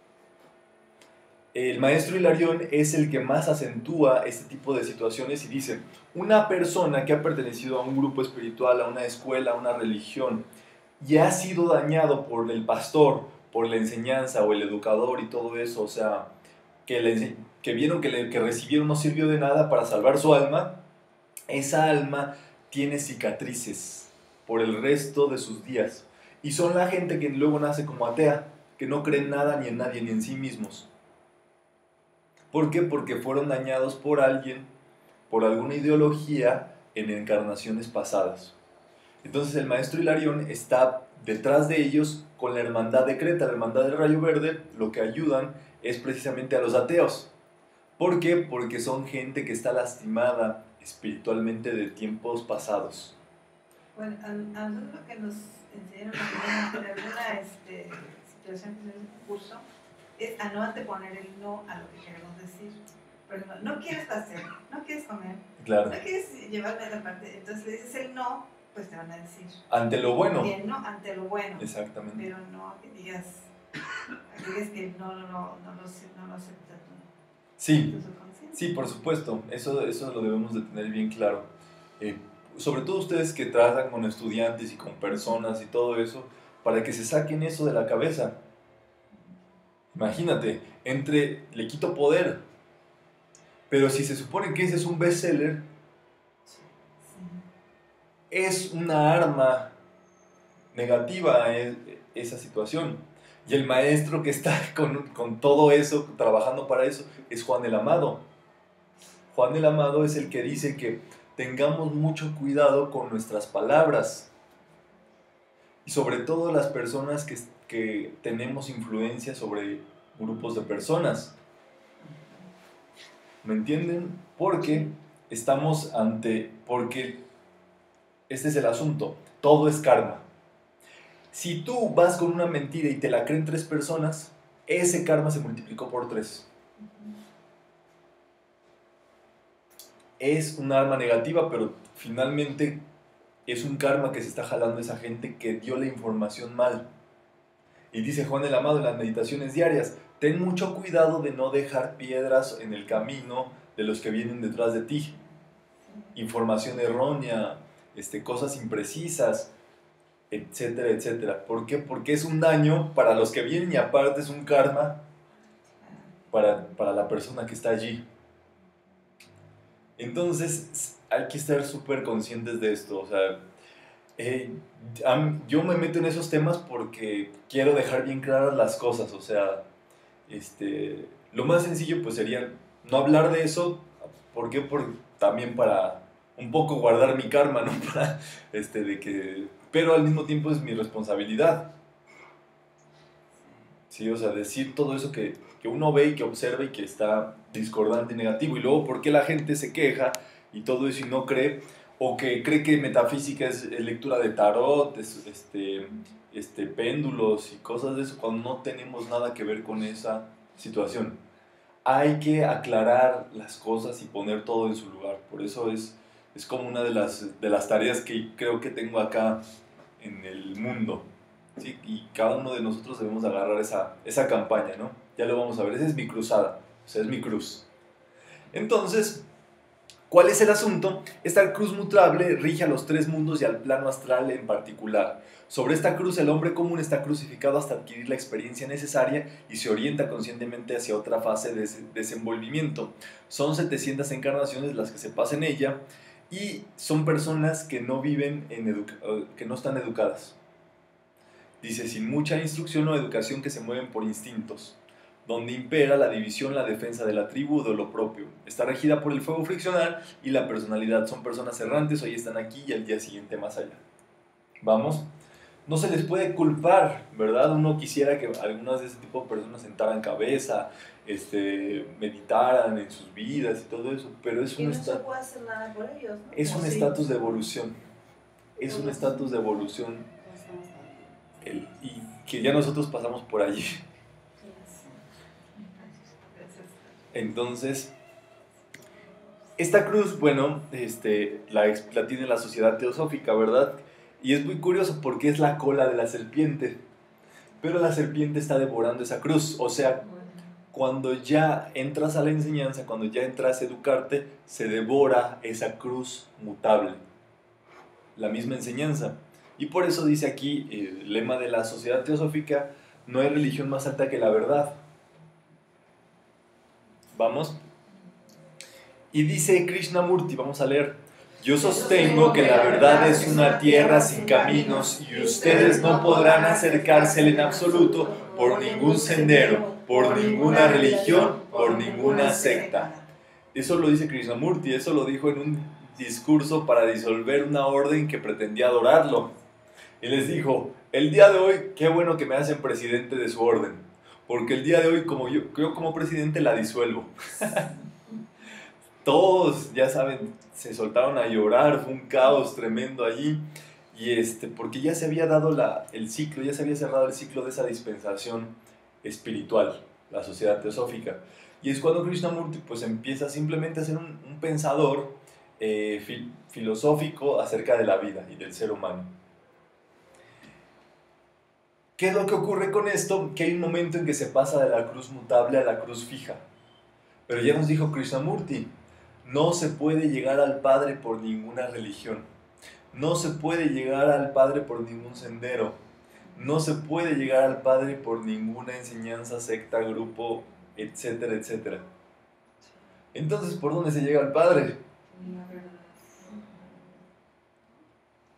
Speaker 1: El maestro Hilarión es el que más acentúa este tipo de situaciones y dice, una persona que ha pertenecido a un grupo espiritual, a una escuela, a una religión, y ha sido dañado por el pastor, por la enseñanza o el educador y todo eso, o sea, que, le, que vieron que, le, que recibieron no sirvió de nada para salvar su alma, esa alma tiene cicatrices por el resto de sus días. Y son la gente que luego nace como atea, que no cree en nada ni en nadie, ni en sí mismos. ¿Por qué? Porque fueron dañados por alguien, por alguna ideología en encarnaciones pasadas. Entonces el maestro Hilarión está detrás de ellos con la hermandad de Creta, la hermandad del Rayo Verde. Lo que ayudan es precisamente a los ateos. ¿Por qué? Porque son gente que está lastimada espiritualmente de tiempos pasados.
Speaker 2: Bueno, a, a nosotros lo que nos enseñaron en alguna este, situación en el curso es a no anteponer el no a lo que queremos decir. Por ejemplo, no quieres pastel, no quieres comer,
Speaker 1: Claro.
Speaker 2: no quieres llevarme a la parte, entonces le dices el no, pues te van a decir.
Speaker 1: Ante lo bueno.
Speaker 2: Bien, no, ante lo bueno.
Speaker 1: Exactamente.
Speaker 2: Pero no que digas, digas que no, no, no, no, lo, no lo aceptas.
Speaker 1: Sí, sí, por supuesto, eso, eso lo debemos de tener bien claro. Eh, sobre todo ustedes que tratan con estudiantes y con personas y todo eso, para que se saquen eso de la cabeza. Imagínate, entre le quito poder, pero si se supone que ese es un bestseller, es una arma negativa es, esa situación. Y el maestro que está con, con todo eso, trabajando para eso, es Juan el Amado. Juan el Amado es el que dice que tengamos mucho cuidado con nuestras palabras. Y sobre todo las personas que, que tenemos influencia sobre grupos de personas. ¿Me entienden? Porque estamos ante... Porque este es el asunto. Todo es karma. Si tú vas con una mentira y te la creen tres personas, ese karma se multiplicó por tres. Es un arma negativa, pero finalmente es un karma que se está jalando esa gente que dio la información mal. Y dice Juan el Amado en las meditaciones diarias, ten mucho cuidado de no dejar piedras en el camino de los que vienen detrás de ti. Información errónea, este, cosas imprecisas, etcétera, etcétera. ¿Por qué? Porque es un daño para los que vienen y aparte es un karma para, para la persona que está allí. Entonces hay que estar súper conscientes de esto. O sea, eh, yo me meto en esos temas porque quiero dejar bien claras las cosas. O sea, este, lo más sencillo pues sería no hablar de eso. ¿Por qué? Por, también para un poco guardar mi karma, ¿no? Para, este, de que, pero al mismo tiempo es mi responsabilidad. Sí, o sea, decir todo eso que, que uno ve y que observa y que está discordante y negativo. Y luego, ¿por qué la gente se queja y todo eso y no cree? O que cree que metafísica es lectura de tarot, es, este, este, péndulos y cosas de eso, cuando no tenemos nada que ver con esa situación. Hay que aclarar las cosas y poner todo en su lugar. Por eso es, es como una de las, de las tareas que creo que tengo acá en el mundo. ¿Sí? Y cada uno de nosotros debemos agarrar esa, esa campaña, ¿no? Ya lo vamos a ver, esa es mi cruzada, o sea, es mi cruz. Entonces, ¿cuál es el asunto? Esta cruz mutable rige a los tres mundos y al plano astral en particular. Sobre esta cruz el hombre común está crucificado hasta adquirir la experiencia necesaria y se orienta conscientemente hacia otra fase de desenvolvimiento. Son setecientas encarnaciones las que se pasan en ella y son personas que no viven, en que no están educadas. Dice, sin mucha instrucción o educación que se mueven por instintos, donde impera la división, la defensa de la tribu o de lo propio. Está regida por el fuego friccional y la personalidad. Son personas errantes, hoy están aquí y al día siguiente más allá. Vamos, no se les puede culpar, ¿verdad? Uno quisiera que algunas de ese tipo de personas sentaran cabeza, este, meditaran en sus vidas y todo eso, pero es
Speaker 2: y
Speaker 1: un
Speaker 2: no
Speaker 1: esta-
Speaker 2: se puede hacer nada por ellos, ¿no?
Speaker 1: es un
Speaker 2: Sí.
Speaker 1: estatus de evolución. Es un estatus de evolución. El, y que ya nosotros pasamos por allí. Entonces, esta cruz, bueno, este, la, la tiene la sociedad teosófica, ¿verdad? Y es muy curioso porque es la cola de la serpiente. Pero la serpiente está devorando esa cruz. O sea, cuando ya entras a la enseñanza, cuando ya entras a educarte, se devora esa cruz mutable. La misma enseñanza. Y por eso dice aquí el lema de la sociedad teosófica, no hay religión más alta que la verdad. ¿Vamos? Y dice Krishnamurti, vamos a leer, yo sostengo que la verdad es una tierra sin caminos y ustedes no podrán acercársela en absoluto por ningún sendero, por ninguna religión, por ninguna secta. Eso lo dice Krishnamurti, eso lo dijo en un discurso para disolver una orden que pretendía adorarlo. Y les dijo, el día de hoy, qué bueno que me hacen presidente de su orden, porque el día de hoy, como yo, yo como presidente la disuelvo. Todos, ya saben, se soltaron a llorar, fue un caos tremendo allí, y este, porque ya se había dado la, el ciclo, ya se había cerrado el ciclo de esa dispensación espiritual, la sociedad teosófica. Y es cuando Krishnamurti pues empieza simplemente a ser un, un pensador eh, fil, filosófico acerca de la vida y del ser humano. ¿Qué es lo que ocurre con esto? Que hay un momento en que se pasa de la cruz mutable a la cruz fija. Pero ya nos dijo Krishnamurti, no se puede llegar al Padre por ninguna religión. No se puede llegar al Padre por ningún sendero. No se puede llegar al Padre por ninguna enseñanza, secta, grupo, etcétera, etcétera. Entonces, ¿por dónde se llega al Padre?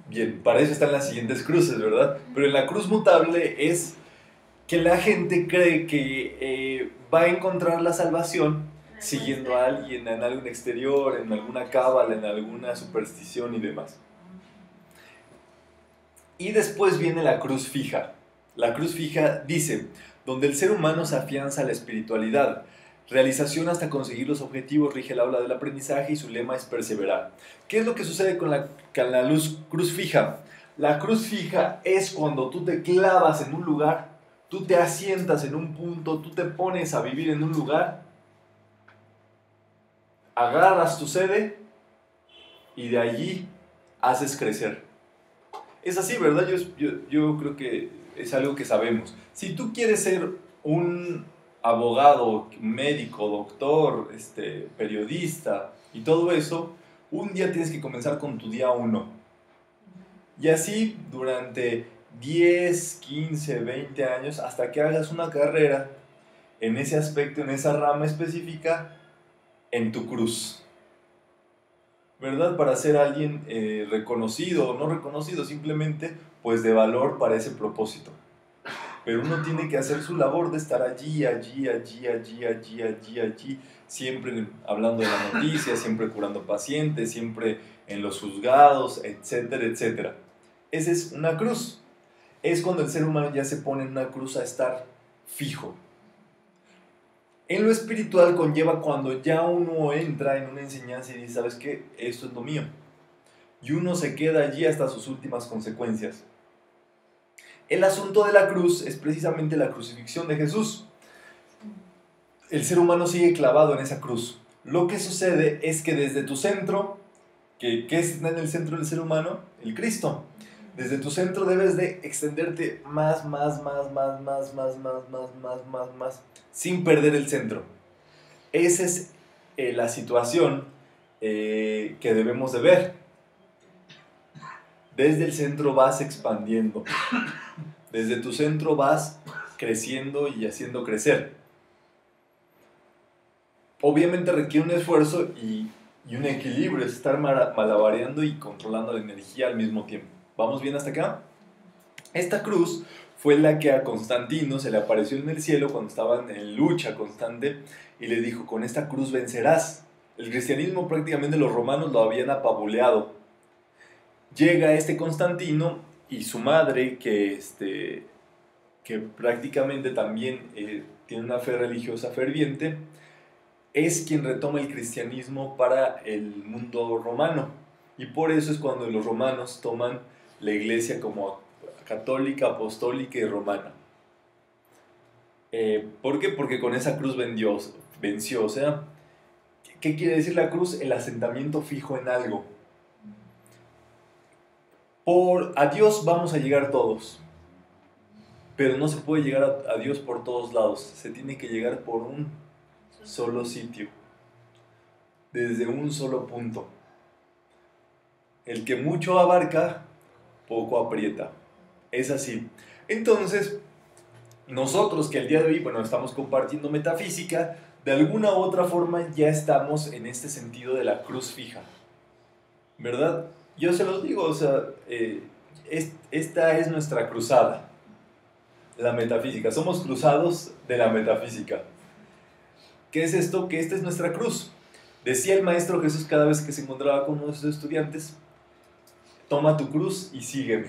Speaker 1: Bien, para eso están las siguientes cruces, ¿verdad? Pero en la cruz mutable es que la gente cree que eh, va a encontrar la salvación siguiendo a alguien en algún exterior, en alguna cábala, en alguna superstición y demás. Y después viene la cruz fija. La cruz fija dice, donde el ser humano se afianza a la espiritualidad, realización hasta conseguir los objetivos, rige el aula del aprendizaje y su lema es perseverar. ¿Qué es lo que sucede con la, con la luz, cruz fija? La cruz fija es cuando tú te clavas en un lugar, tú te asientas en un punto, tú te pones a vivir en un lugar, agarras tu sede y de allí haces crecer. Es así, ¿verdad? Yo, yo, yo creo que es algo que sabemos. Si tú quieres ser un abogado, médico, doctor, este, periodista y todo eso, un día tienes que comenzar con tu día uno. Y así durante diez, quince, veinte años, hasta que hagas una carrera en ese aspecto, en esa rama específica, en tu cruz. ¿Verdad? Para ser alguien eh, reconocido o no reconocido, simplemente pues de valor para ese propósito. Pero uno tiene que hacer su labor de estar allí, allí, allí, allí, allí, allí, allí, siempre hablando de la noticia, siempre curando pacientes, siempre en los juzgados, etcétera, etcétera. Esa es una cruz. Es cuando el ser humano ya se pone en una cruz a estar fijo. En lo espiritual conlleva cuando ya uno entra en una enseñanza y dice, ¿sabes qué? Esto es lo mío. Y uno se queda allí hasta sus últimas consecuencias. El asunto de la cruz es precisamente la crucifixión de Jesús. El ser humano sigue clavado en esa cruz. Lo que sucede es que desde tu centro, que, ¿qué está en el centro del ser humano? El Cristo. Desde tu centro debes de extenderte más, más, más, más, más, más, más, más, más, más, más, sin perder el centro. Esa es eh, la situación eh, que debemos de ver. Desde el centro vas expandiendo. Desde tu centro vas creciendo y haciendo crecer. Obviamente requiere un esfuerzo y, y un equilibrio, es estar malabareando y controlando la energía al mismo tiempo. ¿Vamos bien hasta acá? Esta cruz fue la que a Constantino se le apareció en el cielo cuando estaban en lucha constante y le dijo, con esta cruz vencerás. El cristianismo prácticamente los romanos lo habían apabuleado. Llega este Constantino y su madre, que, este, que prácticamente también eh, tiene una fe religiosa ferviente, es quien retoma el cristianismo para el mundo romano. Y por eso es cuando los romanos toman la iglesia como católica, apostólica y romana. Eh, ¿Por qué? Porque con esa cruz vendió, venció. O sea, ¿qué quiere decir la cruz? El asentamiento fijo en algo. Por a Dios vamos a llegar todos, pero no se puede llegar a, a Dios por todos lados. Se tiene que llegar por un solo sitio, desde un solo punto. El que mucho abarca, poco aprieta. Es así. Entonces, nosotros que el día de hoy, bueno, estamos compartiendo metafísica, de alguna u otra forma ya estamos en este sentido de la cruz fija, ¿verdad? Yo se los digo, o sea, eh, es, esta es nuestra cruzada, la metafísica. Somos cruzados de la metafísica. ¿Qué es esto? Que esta es nuestra cruz. Decía el Maestro Jesús cada vez que se encontraba con nuestros estudiantes, toma tu cruz y sígueme.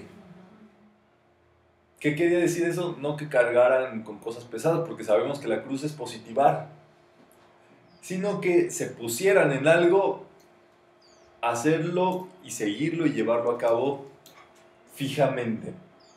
Speaker 1: ¿Qué quería decir eso? No que cargaran con cosas pesadas, porque sabemos que la cruz es positivar, sino que se pusieran en algo, hacerlo y seguirlo y llevarlo a cabo fijamente.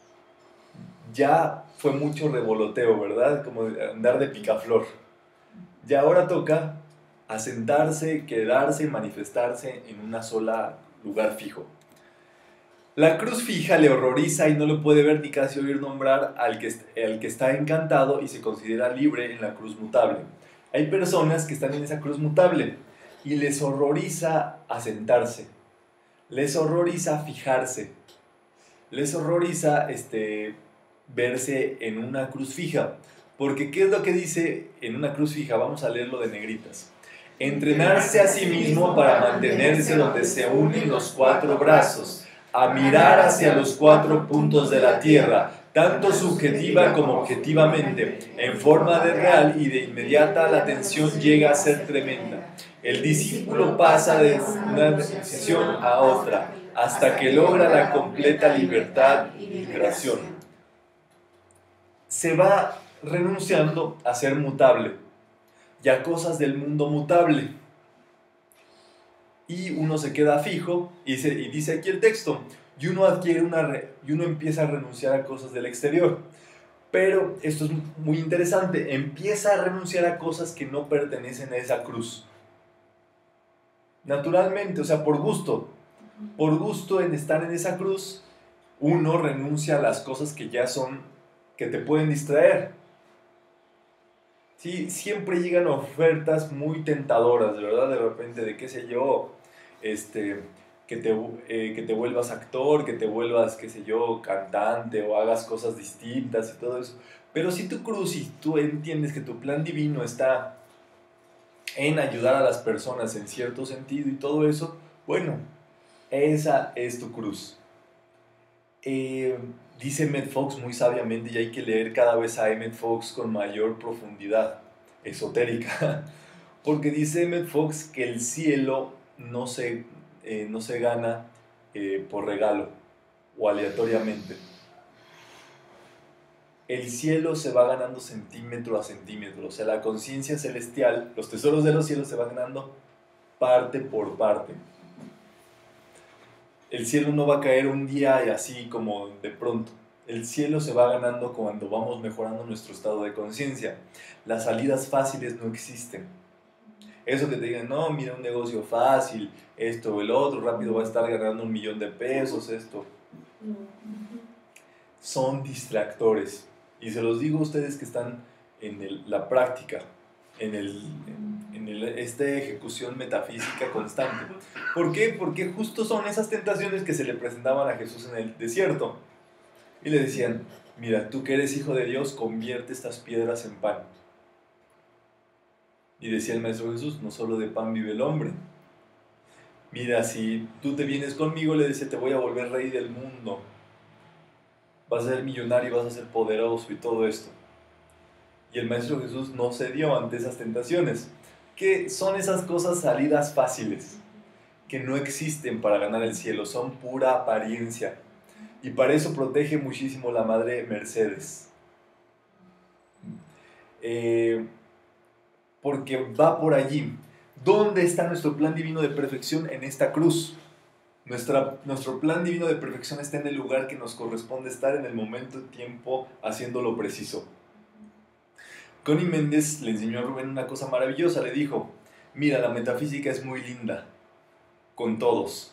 Speaker 1: Ya fue mucho revoloteo, ¿verdad? Como andar de picaflor. Ya ahora toca asentarse, quedarse y manifestarse en una sola lugar fijo. La cruz fija le horroriza y no lo puede ver ni casi oír nombrar al que, al que está encantado y se considera libre en la cruz mutable. Hay personas que están en esa cruz mutable y les horroriza asentarse, les horroriza fijarse, les horroriza este, verse en una cruz fija. Porque ¿qué es lo que dice en una cruz fija? Vamos a leerlo de negritas. Entrenarse a sí mismo para mantenerse donde se unen los cuatro brazos, a mirar hacia los cuatro puntos de la tierra, tanto subjetiva como objetivamente, en forma de real, y de inmediata la atención llega a ser tremenda. El discípulo pasa de una decisión a otra, hasta que logra la completa libertad y liberación. Se va renunciando a ser mutable y a cosas del mundo mutable. Y uno se queda fijo, y, se, y dice aquí el texto, y uno adquiere una re, y uno empieza a renunciar a cosas del exterior. Pero esto es muy interesante, empieza a renunciar a cosas que no pertenecen a esa cruz. Naturalmente, o sea, por gusto, por gusto en estar en esa cruz, uno renuncia a las cosas que ya son, que te pueden distraer. Sí, siempre llegan ofertas muy tentadoras, de verdad, de repente, de qué sé yo, este, que te, eh, que te vuelvas actor, que te vuelvas, qué sé yo, cantante, o hagas cosas distintas y todo eso. Pero si tu cruz, y tú entiendes que tu plan divino está en ayudar a las personas en cierto sentido y todo eso, bueno, esa es tu cruz. Eh, dice Emmett Fox muy sabiamente, y hay que leer cada vez a Emmett Fox con mayor profundidad esotérica, porque dice Emmett Fox que el cielo no se, eh, no se gana eh, por regalo o aleatoriamente. El cielo se va ganando centímetro a centímetro, o sea, la conciencia celestial, los tesoros de los cielos se van ganando parte por parte. El cielo no va a caer un día y así como de pronto. El cielo se va ganando cuando vamos mejorando nuestro estado de conciencia. Las salidas fáciles no existen. Eso que te digan, no, mira, un negocio fácil, esto o el otro, rápido va a estar ganando un millón de pesos, esto. Son distractores. Y se los digo a ustedes que están en el, la práctica, en, el, en, en el, esta ejecución metafísica constante. ¿Por qué? Porque justo son esas tentaciones que se le presentaban a Jesús en el desierto. Y le decían, mira, tú que eres hijo de Dios, convierte estas piedras en pan. Y decía el Maestro Jesús, no solo de pan vive el hombre. Mira, si tú te vienes conmigo, le decía, te voy a volver rey del mundo. Vas a ser millonario, vas a ser poderoso y todo esto. Y el Maestro Jesús no cedió ante esas tentaciones, que son esas cosas salidas fáciles, que no existen para ganar el cielo, son pura apariencia. Y para eso protege muchísimo la Madre Mercedes. Eh, porque va por allí. ¿Dónde está nuestro plan divino de perfección? En esta cruz. Nuestra, nuestro plan divino de perfección está en el lugar que nos corresponde estar en el momento y tiempo, haciendo lo preciso. Connie Méndez le enseñó a Rubén una cosa maravillosa, le dijo, mira, la metafísica es muy linda, con todos,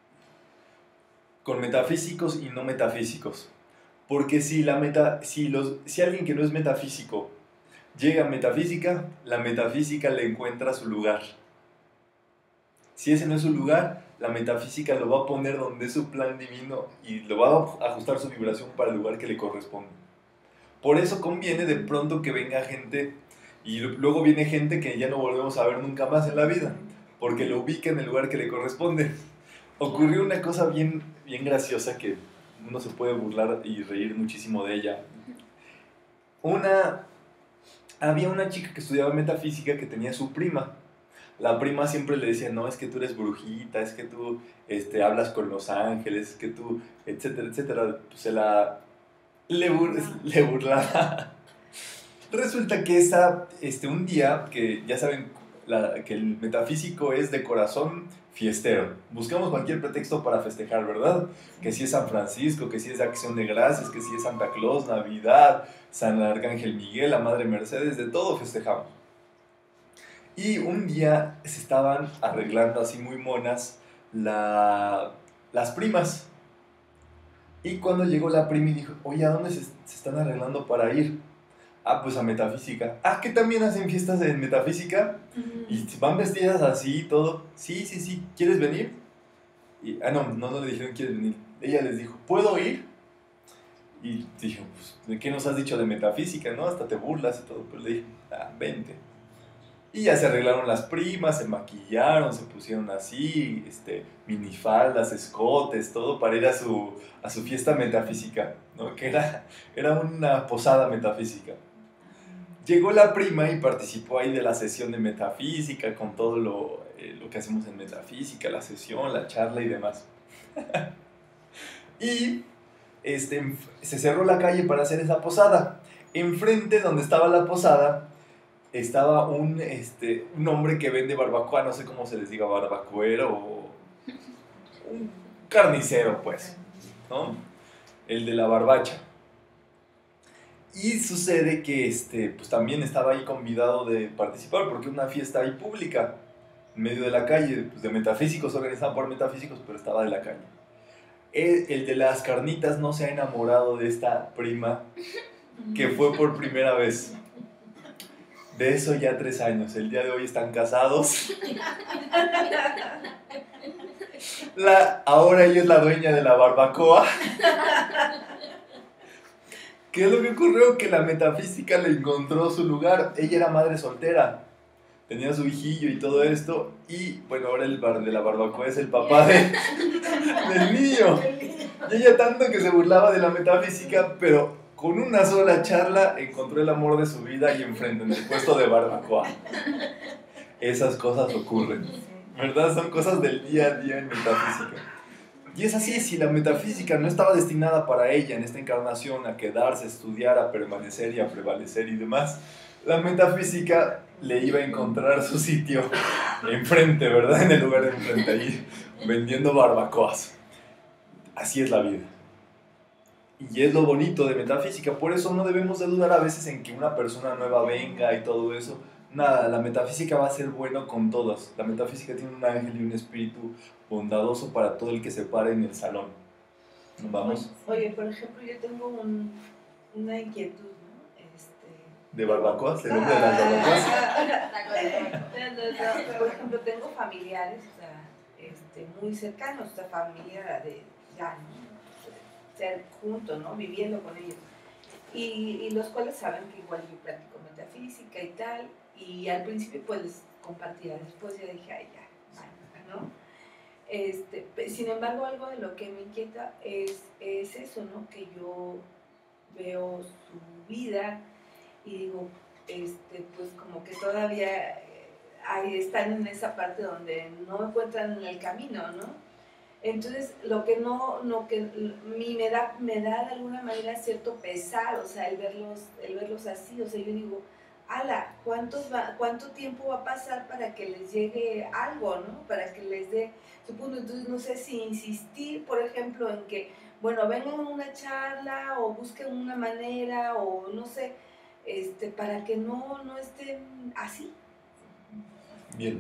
Speaker 1: con metafísicos y no metafísicos, porque si, la meta, si, los, si alguien que no es metafísico llega a metafísica, la metafísica le encuentra su lugar. Si ese no es su lugar, la metafísica lo va a poner donde es su plan divino y lo va a ajustar su vibración para el lugar que le corresponde. Por eso conviene de pronto que venga gente, y luego viene gente que ya no volvemos a ver nunca más en la vida, porque lo ubica en el lugar que le corresponde. Ocurrió una cosa bien, bien graciosa que uno se puede burlar y reír muchísimo de ella. Una, había una chica que estudiaba metafísica que tenía su prima. La prima siempre le decía, no, es que tú eres brujita, es que tú este, hablas con los ángeles, es que tú, etcétera, etcétera. Pues se la... Le, bur le burlaba. Resulta que esa, este, un día, que ya saben la, que el metafísico es de corazón fiestero. Buscamos cualquier pretexto para festejar, ¿verdad? Que si es San Francisco, que si es Acción de Gracias, que si es Santa Claus, Navidad, San Arcángel Miguel, la Madre Mercedes, de todo festejamos. Y un día se estaban arreglando así muy monas la, las primas. Y cuando llegó la prima y dijo, oye, ¿a dónde se, se están arreglando para ir? Ah, pues a metafísica. Ah, ¿que también hacen fiestas en metafísica? Uh-huh. Y van vestidas así y todo. Sí, sí, sí, ¿quieres venir? Y, ah, no, no, no le dijeron ¿quieres venir? Ella les dijo, ¿puedo ir? Y dijo, pues, ¿de qué nos has dicho de metafísica, no? Hasta te burlas y todo. Pero le dije, ah, vente. Y ya se arreglaron las primas, se maquillaron, se pusieron así, este, minifaldas, escotes, todo para ir a su, a su fiesta metafísica, ¿no? Que era, era una posada metafísica. Llegó la prima y participó ahí de la sesión de metafísica, con todo lo, eh, lo que hacemos en metafísica, la sesión, la charla y demás. Y este, se cerró la calle para hacer esa posada. Enfrente, donde estaba la posada, estaba un, este, un hombre que vende barbacoa, no sé cómo se les diga, barbacoero o un carnicero, pues, ¿no? El de la barbacha. Y sucede que este, pues, también estaba ahí convidado de participar, porque una fiesta ahí pública, en medio de la calle, pues, de metafísicos, organizada por metafísicos, pero estaba de la calle. El, el de las carnitas no se ha enamorado de esta prima, que fue por primera vez. De eso ya tres años. El día de hoy están casados. La, ahora ella es la dueña de la barbacoa. ¿Qué es lo que ocurrió? Que la metafísica le encontró su lugar. Ella era madre soltera. Tenía su hijillo y todo esto. Y bueno, ahora el bar de la barbacoa es el papá de, del niño. Y ella tanto que se burlaba de la metafísica, pero con una sola charla encontró el amor de su vida y enfrente, en el puesto de barbacoa. Esas cosas ocurren, ¿verdad? Son cosas del día a día en metafísica. Y es así, si la metafísica no estaba destinada para ella en esta encarnación a quedarse, a estudiar, a permanecer y a prevalecer y demás, la metafísica le iba a encontrar su sitio enfrente, ¿verdad? En el lugar de enfrente, ahí, vendiendo barbacoas. Así es la vida. Y es lo bonito de metafísica, por eso no debemos de dudar a veces en que una persona nueva venga y todo eso. Nada, la metafísica va a ser bueno con todos. La metafísica tiene un ángel y un espíritu bondadoso para todo el que se pare en el salón. ¿Vamos?
Speaker 4: Oye, por ejemplo, yo tengo un, una inquietud, ¿no? Este...
Speaker 1: ¿De barbacoas? ¿El nombre de las barbacoas?
Speaker 4: No, no, no. Por ejemplo, tengo familiares, o sea, este, muy cercanos, o sea, familia de ya, ¿no? Ser juntos, ¿no? Viviendo con ellos. Y, y los cuales saben que igual yo practico metafísica y tal, y al principio pues les compartía, después ya dije, ay, ya, ¿no? Este, sin embargo, algo de lo que me inquieta es, es eso, ¿no? Que yo veo su vida y digo, este, pues como que todavía ahí están en esa parte donde no encuentran en el camino, ¿no? Entonces, lo que no, lo que mí me da, me da de alguna manera cierto pesar, o sea, el verlos, el verlos así, o sea, yo digo, ala, ¿cuántos va, ¿cuánto tiempo va a pasar para que les llegue algo, ¿no? Para que les dé su punto. Entonces, no sé si insistir, por ejemplo, en que, bueno, vengan a una charla o busquen una manera o no sé, este, para que no, no estén así.
Speaker 1: Bien.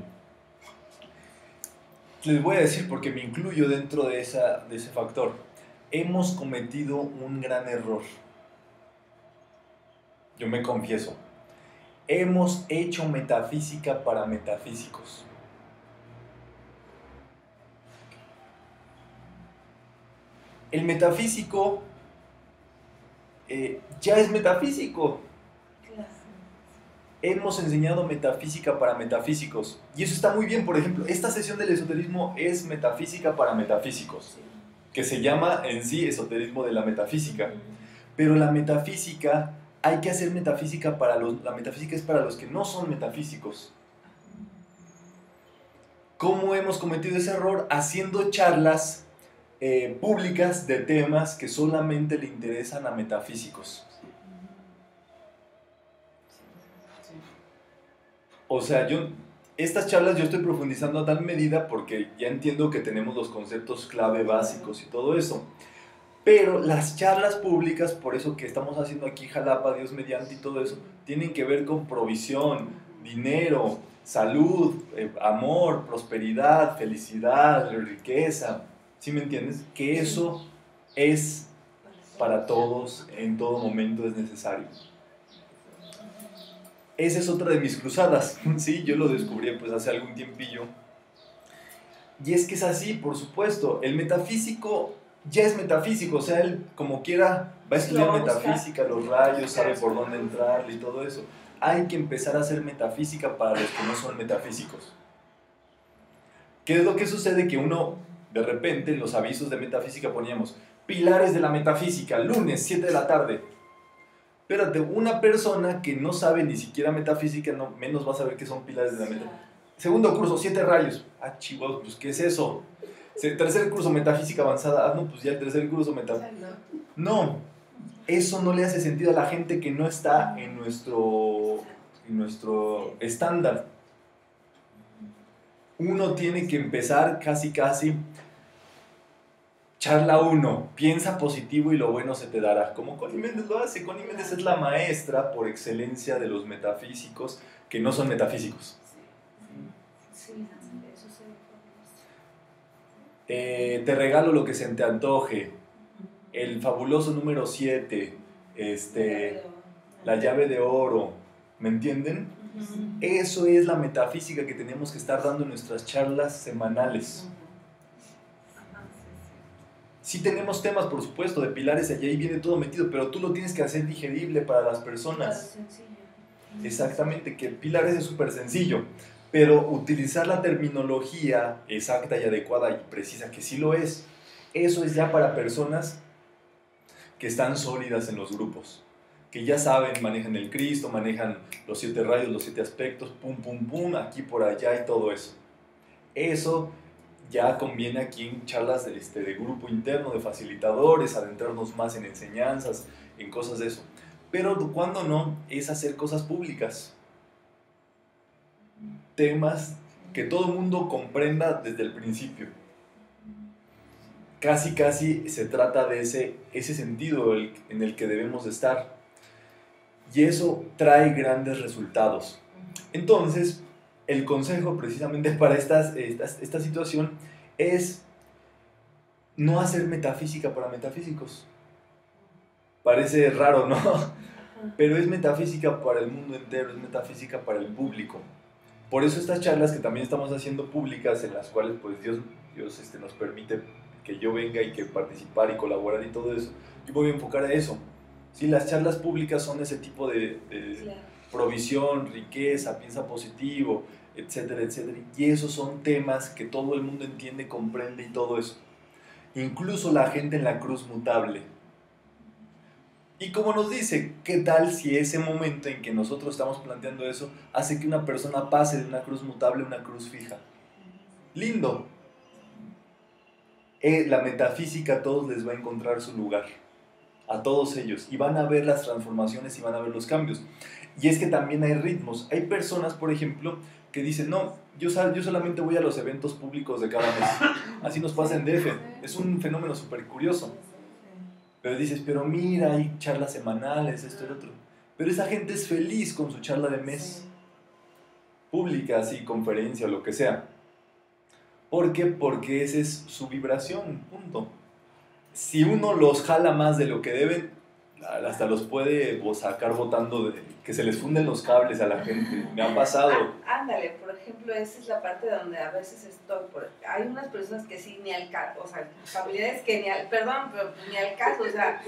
Speaker 1: Les voy a decir porque me incluyo dentro de, esa, de ese factor. Hemos cometido un gran error. Yo me confieso. Hemos hecho metafísica para metafísicos. El metafísico eh, ya es metafísico. Hemos enseñado metafísica para metafísicos. Y eso está muy bien. Por ejemplo, esta sesión del esoterismo es metafísica para metafísicos, que se llama en sí esoterismo de la metafísica. Pero la metafísica, hay que hacer metafísica para los... La metafísica es para los que no son metafísicos. ¿Cómo hemos cometido ese error? Haciendo charlas eh, públicas de temas que solamente le interesan a metafísicos. O sea, yo, estas charlas yo estoy profundizando a tal medida porque ya entiendo que tenemos los conceptos clave básicos y todo eso. Pero las charlas públicas, por eso que estamos haciendo aquí Jalapa, Dios mediante y todo eso, tienen que ver con provisión, dinero, salud, eh, amor, prosperidad, felicidad, riqueza. ¿Sí me entiendes? Que eso es para todos, en todo momento es necesario. Esa es otra de mis cruzadas, ¿sí? Yo lo descubrí pues hace algún tiempillo. Y es que es así, por supuesto. El metafísico ya es metafísico, o sea, él como quiera va a estudiar metafísica, los rayos, sabe por dónde entrar y todo eso. hay que empezar a hacer metafísica para los que no son metafísicos. ¿Qué es lo que sucede? Que uno, de repente, en los avisos de metafísica poníamos pilares de la metafísica, lunes, siete de la tarde. Espérate, una persona que no sabe ni siquiera metafísica, no, menos va a saber qué son pilares de la metafísica. Segundo curso, siete rayos. Ah, chivos, pues ¿qué es eso? Tercer curso, metafísica avanzada. Ah, no, pues ya el tercer curso, metafísica. No, eso no le hace sentido a la gente que no está en nuestro, en nuestro estándar. Uno tiene que empezar casi, casi... Charla uno, piensa positivo y lo bueno se te dará. Como Connie Méndez lo hace. Connie Méndez es la maestra por excelencia de los metafísicos que no son metafísicos.
Speaker 4: Sí, eso se
Speaker 1: Eh, te regalo lo que se te antoje. El fabuloso número siete. Este, la llave de oro. ¿Me entienden? Eso es la metafísica que tenemos que estar dando en nuestras charlas semanales. Sí tenemos temas, por supuesto, de pilares, y ahí viene todo metido, pero tú lo tienes que hacer digerible para las personas. Exactamente, que pilares es súper sencillo, pero utilizar la terminología exacta y adecuada y precisa, que sí lo es, eso es ya para personas que están sólidas en los grupos, que ya saben, manejan el Cristo, manejan los siete rayos, los siete aspectos, pum, pum, pum, aquí por allá y todo eso. Eso ya conviene aquí en charlas de, este, de grupo interno, de facilitadores, adentrarnos más en enseñanzas, en cosas de eso. Pero cuando no, es hacer cosas públicas. Temas que todo el mundo comprenda desde el principio. Casi, casi se trata de ese, ese sentido el, en el que debemos de estar. Y eso trae grandes resultados. Entonces, el consejo precisamente para estas, estas, esta situación es no hacer metafísica para metafísicos. Parece raro, ¿no? Pero es metafísica para el mundo entero, es metafísica para el público. Por eso estas charlas que también estamos haciendo públicas, en las cuales pues Dios, Dios este, nos permite que yo venga y que participar y colaborar y todo eso, yo voy a enfocar a eso. Sí, las charlas públicas son ese tipo de, de claro. provisión, riqueza, piensa positivo, etcétera, etcétera. Y esos son temas que todo el mundo entiende, comprende y todo eso. Incluso la gente en la cruz mutable. Y como nos dice, ¿qué tal si ese momento en que nosotros estamos planteando eso hace que una persona pase de una cruz mutable a una cruz fija? Lindo. Eh, la metafísica a todos les va a encontrar su lugar. A todos ellos. Y van a ver las transformaciones y van a ver los cambios. Y es que también hay ritmos. Hay personas, por ejemplo, que dicen, no, yo, sal, yo solamente voy a los eventos públicos de cada mes. Así nos pasa en D F. Es un fenómeno súper curioso. Pero dices, pero mira, hay charlas semanales, esto y lo otro. Pero esa gente es feliz con su charla de mes. Pública, así, conferencia o lo que sea. ¿Por qué? Porque esa es su vibración, punto. Si uno los jala más de lo que deben, hasta los puede sacar botando de que se les funden los cables a la gente. Me ha pasado.
Speaker 4: Ah, ándale, por ejemplo, esa es la parte donde a veces estoy. Por, hay unas personas que sí, ni al caso, o sea, familiares que ni al, perdón, pero ni al caso, o sea,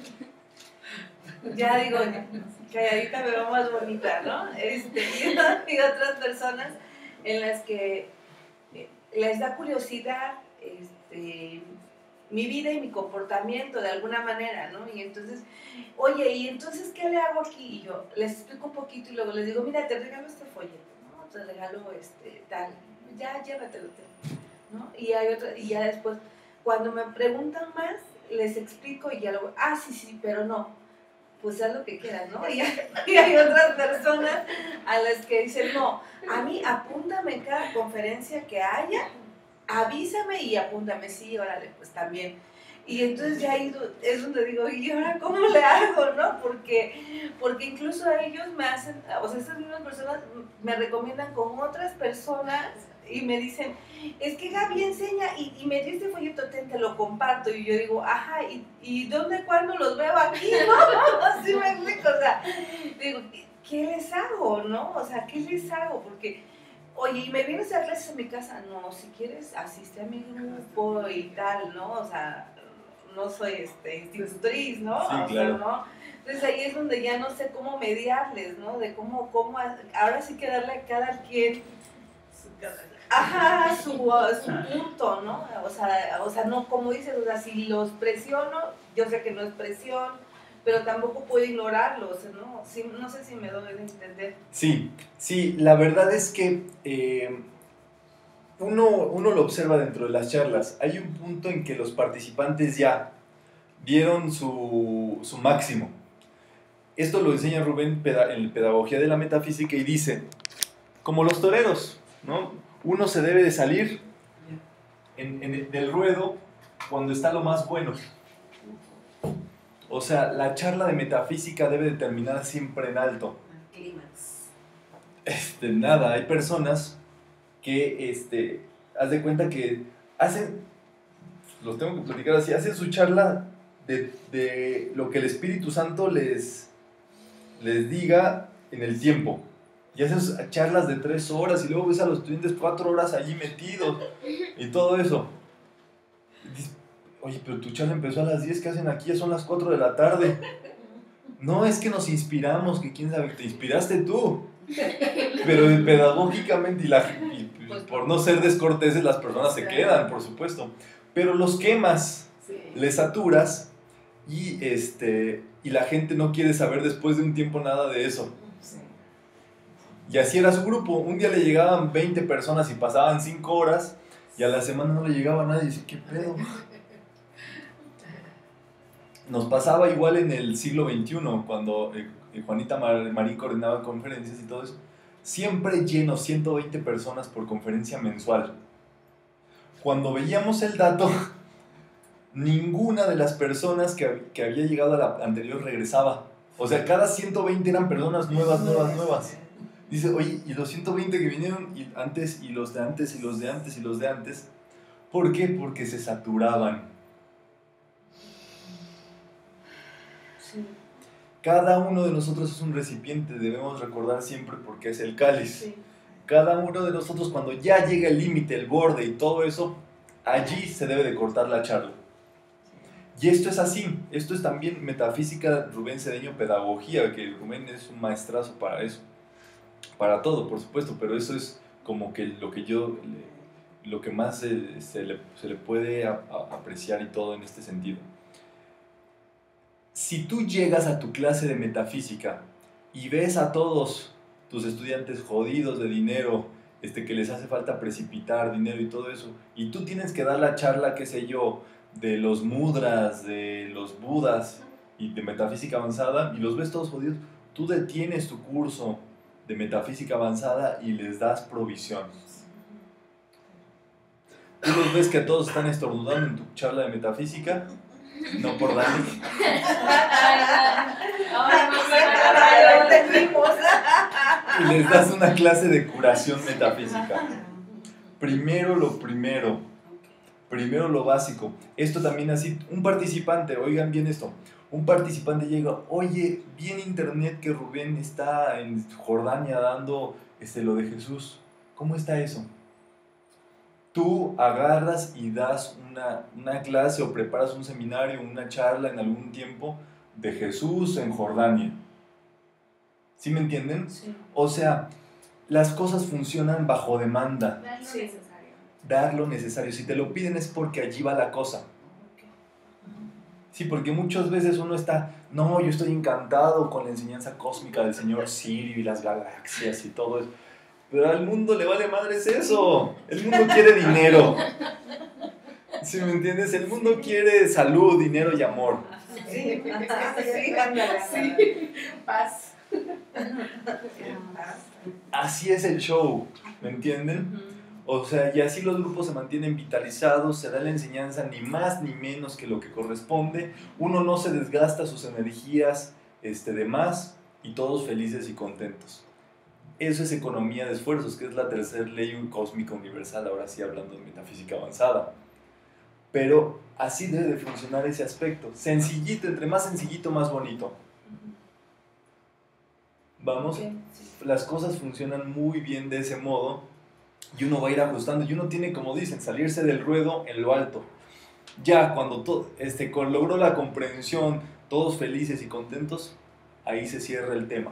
Speaker 4: ya digo, calladita me veo más bonita, ¿no? Este, y, y otras personas en las que les da curiosidad, este, mi vida y mi comportamiento de alguna manera, ¿no? Y entonces, oye, ¿y entonces qué le hago aquí? Y yo les explico un poquito y luego les digo, mira, te regalo este folleto, ¿no? Te regalo este, tal, ya llévatelo, ¿no? Y, hay otra, y ya después, cuando me preguntan más, les explico y ya luego, ah, sí, sí, pero no, pues haz lo que quieras, ¿no? Y hay, y hay otras personas a las que dicen, no, a mí apúntame cada conferencia que haya, avísame y apúntame, sí, órale, pues también. Y entonces ya ahí es donde digo, ¿y ahora cómo le hago, no? Porque, porque incluso ellos me hacen, o sea, estas mismas personas me recomiendan con otras personas y me dicen, es que Gaby enseña y, y me dio este folleto, te, te lo comparto. Y yo digo, ajá, ¿y, y dónde, cuándo los veo aquí, no? Así me explico, o sea, digo, ¿qué les hago, no? O sea, ¿qué les hago? Porque... Oye, ¿y me vienes a clases en mi casa? No, si quieres, asiste a mi grupo y tal, ¿no? O sea, no soy este, institutriz, ¿no?
Speaker 1: Sí,
Speaker 4: O sea,
Speaker 1: claro.
Speaker 4: ¿no? Entonces ahí es donde ya no sé cómo mediarles, ¿no? De cómo, cómo, ahora sí que darle a cada quien, ajá, su, su punto, ¿no? O sea, o sea, no, como dices, o sea, si los presiono, yo sé que no es presión, pero tampoco puedo ignorarlos, ¿no? Sí, no sé si me doy a entender.
Speaker 1: Sí, sí, la verdad es que eh, uno, uno lo observa dentro de las charlas. Hay un punto en que los participantes ya dieron su, su máximo. Esto lo enseña Rubén en Pedagogía de la Metafísica y dice, como los toreros, ¿no? Uno se debe de salir en, en el, del ruedo cuando está lo más bueno. O sea, la charla de metafísica debe de terminar siempre en alto.
Speaker 2: Clímax.
Speaker 1: Este, nada, hay personas que, este, haz de cuenta que hacen, los tengo que platicar así, hacen su charla de, de lo que el Espíritu Santo les, les diga en el tiempo. Y hacen charlas de tres horas y luego ves a los estudiantes cuatro horas allí metidos y todo eso. Y dices, oye, pero tu charla empezó a las diez, ¿qué hacen aquí? Ya son las cuatro de la tarde. No, es que nos inspiramos, que quién sabe, te inspiraste tú. Pero pedagógicamente, y, la, y por no ser descorteses, las personas se quedan, por supuesto. Pero los quemas,
Speaker 3: Sí.
Speaker 1: les saturas y, este, y la gente no quiere saber después de un tiempo nada de eso.
Speaker 3: Sí.
Speaker 1: Y así era su grupo. Un día le llegaban veinte personas y pasaban cinco horas y a la semana no le llegaba nadie. Y dice, ¿qué pedo? Nos pasaba igual en el siglo veintiuno, cuando eh, Juanita Mar Marín coordinaba conferencias y todo eso. Siempre lleno, ciento veinte personas por conferencia mensual. Cuando veíamos el dato, ninguna de las personas que, que había llegado a la anterior regresaba. O sea, cada ciento veinte eran personas nuevas, nuevas, nuevas. Dice, oye, y los ciento veinte que vinieron y antes, y los de antes, y los de antes, y los de antes. ¿Por qué? Porque se saturaban.
Speaker 4: Sí.
Speaker 1: Cada uno de nosotros es un recipiente, debemos recordar siempre porque es el cáliz.
Speaker 4: Sí.
Speaker 1: Cada uno de nosotros, cuando ya llega el límite, el borde y todo eso, allí se debe de cortar la charla. Y esto es así, esto es también metafísica, Rubén Cedeño, pedagogía, que Rubén es un maestrazo para eso, para todo, por supuesto, pero eso es como que lo que yo, lo que más se, se, le, se le puede a, a, apreciar y todo en este sentido. Si tú llegas a tu clase de metafísica y ves a todos tus estudiantes jodidos de dinero, este, que les hace falta precipitar dinero y todo eso, y tú tienes que dar la charla, qué sé yo, de los mudras, de los budas y de metafísica avanzada, y los ves todos jodidos, tú detienes tu curso de metafísica avanzada y les das provisión. Tú los ves que todos están estornudando en tu charla de metafísica, no por Dani.
Speaker 3: Ahora no
Speaker 4: Lo
Speaker 3: sé.
Speaker 4: entendimos.
Speaker 1: Y les das una clase de curación metafísica. Primero lo primero. Primero lo básico. Esto también así, un participante, oigan bien esto, un participante llega, oye, vi en internet que Rubén está en Jordania dando este, lo de Jesús. ¿Cómo está eso? Tú agarras y das una, una clase o preparas un seminario, una charla en algún tiempo de Jesús en Jordania. ¿Sí me entienden?
Speaker 4: Sí.
Speaker 1: O sea, las cosas funcionan bajo demanda.
Speaker 3: Dar lo
Speaker 4: Sí.
Speaker 3: necesario.
Speaker 1: Dar lo necesario. Si te lo piden es porque allí va la cosa. Sí, porque muchas veces uno está, no, yo estoy encantado con la enseñanza cósmica del señor Sirio y las galaxias y todo eso. Pero al mundo le vale madres eso. El mundo quiere dinero. ¿Sí me entiendes? El mundo quiere salud, dinero y amor.
Speaker 4: Sí, sí, ándale.
Speaker 3: Sí. Paz.
Speaker 1: Así es el show, ¿me entienden? O sea, y así los grupos se mantienen vitalizados, se da la enseñanza ni más ni menos que lo que corresponde, uno no se desgasta sus energías este, de más y todos felices y contentos. Eso es economía de esfuerzos, que es la tercera ley cósmica universal, ahora sí hablando de metafísica avanzada. Pero así debe de funcionar ese aspecto, sencillito, entre más sencillito, más bonito. Vamos, las cosas funcionan muy bien de ese modo y uno va a ir ajustando y uno tiene, como dicen, salirse del ruedo en lo alto. Ya cuando to, este, con, logró la comprensión, todos felices y contentos, ahí se cierra el tema.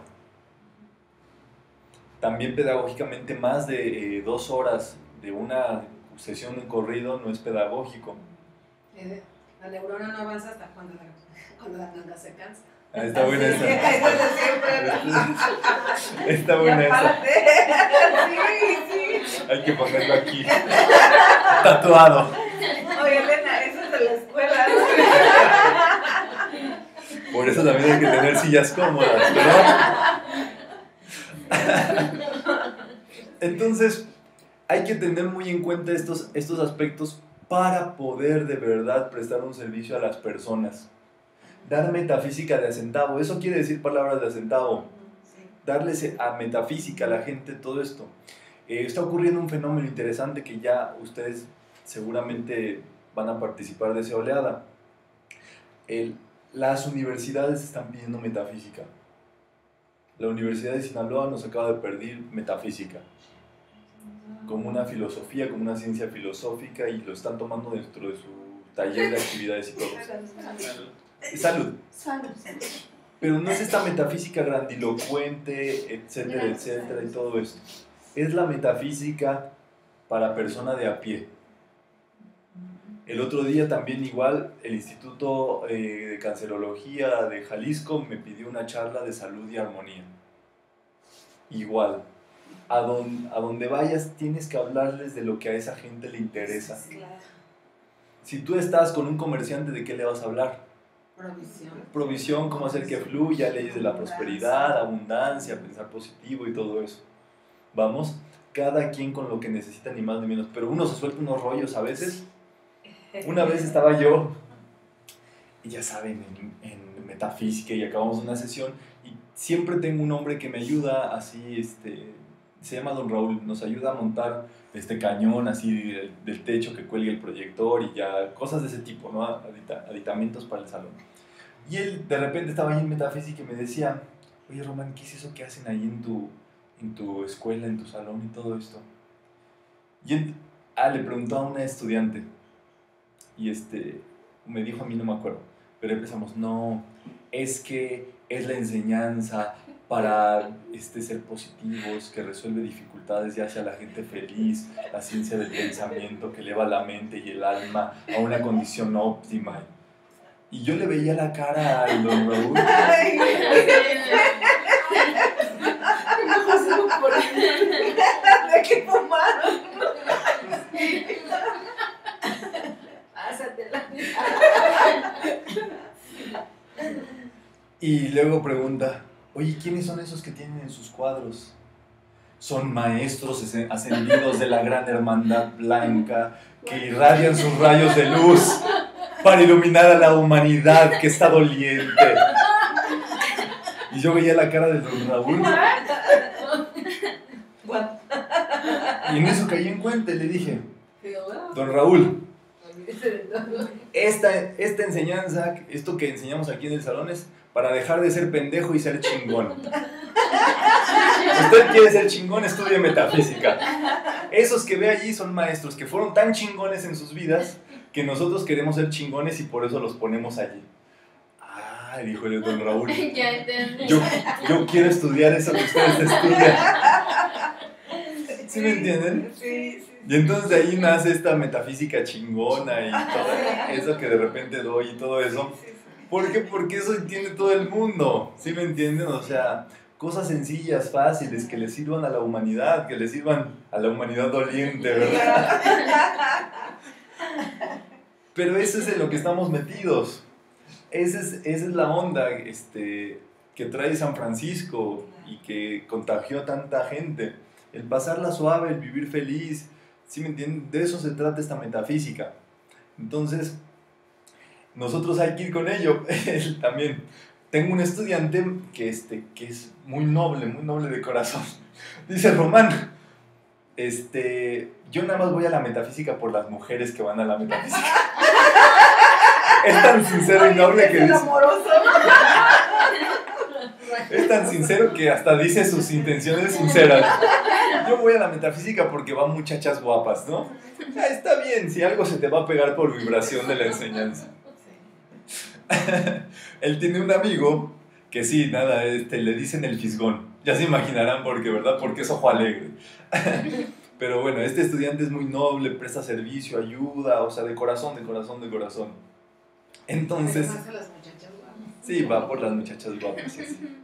Speaker 1: También pedagógicamente más de eh, dos horas de una sesión en corrido no es pedagógico.
Speaker 3: Eh, La neurona no avanza hasta cuando la, cuando la nalga se cansa.
Speaker 1: Ah, está buena
Speaker 4: Sí,
Speaker 1: esa.
Speaker 4: eso es siempre.
Speaker 1: Está buena
Speaker 4: Ya,
Speaker 1: esa.
Speaker 4: párate. Sí, sí.
Speaker 1: Hay que ponerlo aquí. Tatuado.
Speaker 4: Oye, Elena, eso es de la escuela.
Speaker 1: Por eso también hay que tener sillas cómodas, ¿verdad? Entonces, hay que tener muy en cuenta estos, estos aspectos para poder de verdad prestar un servicio a las personas. Dar metafísica de a centavo, eso quiere decir palabras de a centavo. Darles a metafísica a la gente todo esto. Eh, está ocurriendo un fenómeno interesante que ya ustedes seguramente van a participar de esa oleada. El, las universidades están pidiendo metafísica. La Universidad de Sinaloa nos acaba de pedir metafísica como una filosofía, como una ciencia filosófica, y lo están tomando dentro de su taller de actividades psicológicas. Salud.
Speaker 3: Salud.
Speaker 1: Pero no es esta metafísica grandilocuente, etcétera, etcétera, y todo esto. Es la metafísica para persona de a pie. El otro día también igual el Instituto eh, de Cancerología de Jalisco me pidió una charla de salud y armonía. Igual, a, don, a donde vayas tienes que hablarles de lo que a esa gente le interesa. Si tú estás con un comerciante, ¿de qué le vas a hablar?
Speaker 3: Provisión.
Speaker 1: Provisión, cómo hacer que fluya, leyes de la prosperidad, abundancia, pensar positivo y todo eso. Vamos, cada quien con lo que necesita, ni más ni menos. Pero uno se suelta unos rollos a veces. Una vez estaba yo, y ya saben, en, en metafísica, y acabamos una sesión, y siempre tengo un hombre que me ayuda, así, este, se llama Don Raúl, nos ayuda a montar este cañón así del, del techo que cuelgue el proyector y ya, cosas de ese tipo, ¿no? Adita, aditamentos para el salón. Y él de repente estaba ahí en metafísica y me decía, oye Román, ¿qué es eso que hacen ahí en tu, en tu escuela, en tu salón y todo esto? Y él, ah, le preguntó a una estudiante, y este, me dijo, a mí no me acuerdo, pero empezamos, no, es que es la enseñanza para este, ser positivos, que resuelve dificultades y hace a la gente feliz, la ciencia del pensamiento que eleva la mente y el alma a una condición óptima. Y yo le veía la cara al Don Raúl.
Speaker 4: Ay, ¿de qué fumaron?
Speaker 3: Pásatela.
Speaker 1: Y luego pregunta, oye, ¿quiénes son esos que tienen en sus cuadros? Son maestros ascendidos de la gran hermandad blanca que irradian sus rayos de luz para iluminar a la humanidad que está doliente. Y yo veía la cara de Don Raúl. Y en eso caí en cuenta y le dije, Don Raúl, esta, esta enseñanza, esto que enseñamos aquí en el salón es para dejar de ser pendejo y ser chingón. Si usted quiere ser chingón, estudie metafísica. Esos que ve allí son maestros que fueron tan chingones en sus vidas que nosotros queremos ser chingones y por eso los ponemos allí. Ah, dijo el Don Raúl.
Speaker 3: Ya entendí.
Speaker 1: Yo, yo quiero estudiar eso que ustedes estudian. ¿Sí me entienden?
Speaker 4: Sí, sí.
Speaker 1: Y entonces de ahí nace esta metafísica chingona y todo eso que de repente doy y todo eso. ¿Por qué? Porque eso entiende todo el mundo. ¿Sí me entienden? O sea, cosas sencillas, fáciles, que le sirvan a la humanidad, que le sirvan a la humanidad doliente, ¿verdad? Pero eso es en lo que estamos metidos. Esa es, esa es la onda este, que trae San Francisco y que contagió a tanta gente. El pasarla suave, el vivir feliz, ¿sí me entienden? De eso se trata esta metafísica. Entonces, nosotros hay que ir con ello. También tengo un estudiante que, este, que es muy noble, muy noble de corazón. Dice, Román, este, yo nada más voy a la metafísica por las mujeres que van a la metafísica. Es tan sincero y noble que
Speaker 4: es
Speaker 1: dice...
Speaker 4: amoroso.
Speaker 1: Es tan sincero que hasta dice sus intenciones sinceras. Yo voy a la metafísica porque van muchachas guapas, ¿no? Ah, está bien, si algo se te va a pegar por vibración de la enseñanza. Él tiene un amigo que sí, nada, este, le dicen el fisgón. Ya se imaginarán por qué, ¿verdad? Porque es ojo alegre. Pero bueno, este estudiante es muy noble, presta servicio, ayuda, o sea, de corazón, de corazón, de corazón. Entonces...
Speaker 3: Además a las muchachas guapas.
Speaker 1: Sí, va por las muchachas guapas. Sí, sí.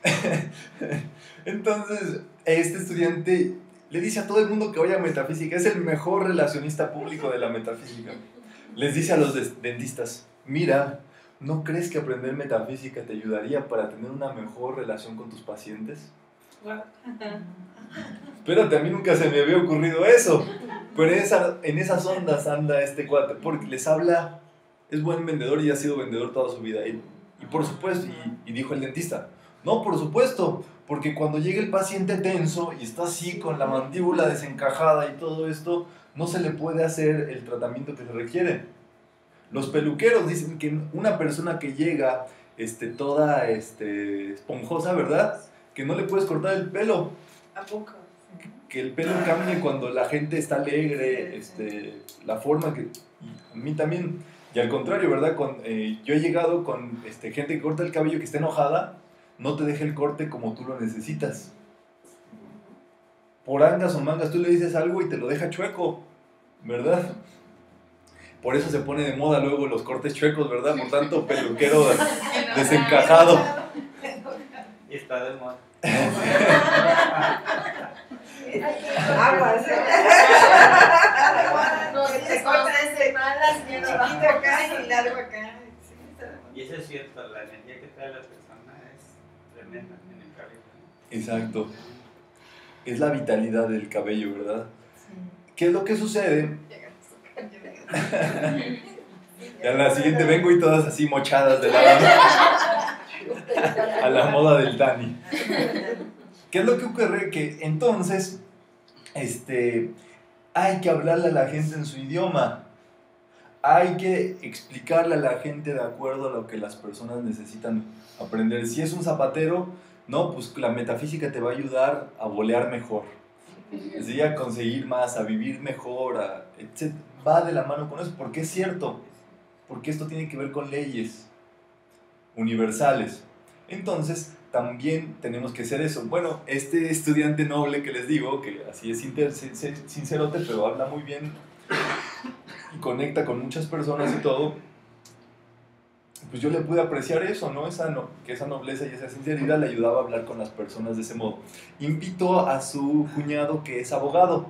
Speaker 1: Entonces, este estudiante le dice a todo el mundo que vaya a metafísica. Es el mejor relacionista público de la metafísica. Les dice a los dentistas, mira, ¿no crees que aprender metafísica te ayudaría para tener una mejor relación con tus pacientes? Espérate, a mí nunca se me había ocurrido eso. Pero esa, en esas ondas anda este cuate, porque les habla, es buen vendedor y ha sido vendedor toda su vida. Y, y por supuesto, y, y dijo el dentista, no, por supuesto, porque cuando llega el paciente tenso y está así con la mandíbula desencajada y todo esto, no se le puede hacer el tratamiento que se requiere. Los peluqueros dicen que una persona que llega este, toda este, esponjosa, ¿verdad? Que no le puedes cortar el pelo.
Speaker 4: ¿A poco?
Speaker 1: Que el pelo cambie cuando la gente está alegre, este, la forma que... Y a mí también. Y al contrario, ¿verdad? Con, eh, yo he llegado con este, gente que corta el cabello que está enojada, no te deja el corte como tú lo necesitas. Por angas o mangas tú le dices algo y te lo deja chueco, ¿verdad? Por eso se pone de moda luego los cortes chuecos, ¿verdad? Por tanto peluquero desencajado.
Speaker 5: Y está de moda.
Speaker 4: Aguas.
Speaker 2: No, te cortas de malas, ya no va.
Speaker 4: Chiquito acá y largo acá.
Speaker 5: Y eso es cierto, la energía que trae la persona es tremenda en el cabello.
Speaker 1: Exacto. Es la vitalidad del cabello, ¿verdad? ¿Qué es lo que sucede? Y a la siguiente vengo y todas así mochadas de la a la moda del Dani. ¿Qué es lo que ocurre? Que entonces este, hay que hablarle a la gente en su idioma. Hay que explicarle a la gente de acuerdo a lo que las personas necesitan aprender. Si es un zapatero, no, pues la metafísica te va a ayudar a bolear mejor, ¿sí? A conseguir más, a vivir mejor, a, etcétera. Va de la mano con eso, porque es cierto, porque esto tiene que ver con leyes universales. Entonces, también tenemos que hacer eso. Bueno, este estudiante noble que les digo, que así es sincerote, pero habla muy bien y conecta con muchas personas y todo, pues yo le pude apreciar eso, ¿no? Esa no, que esa nobleza y esa sinceridad le ayudaba a hablar con las personas de ese modo. Invitó a su cuñado que es abogado.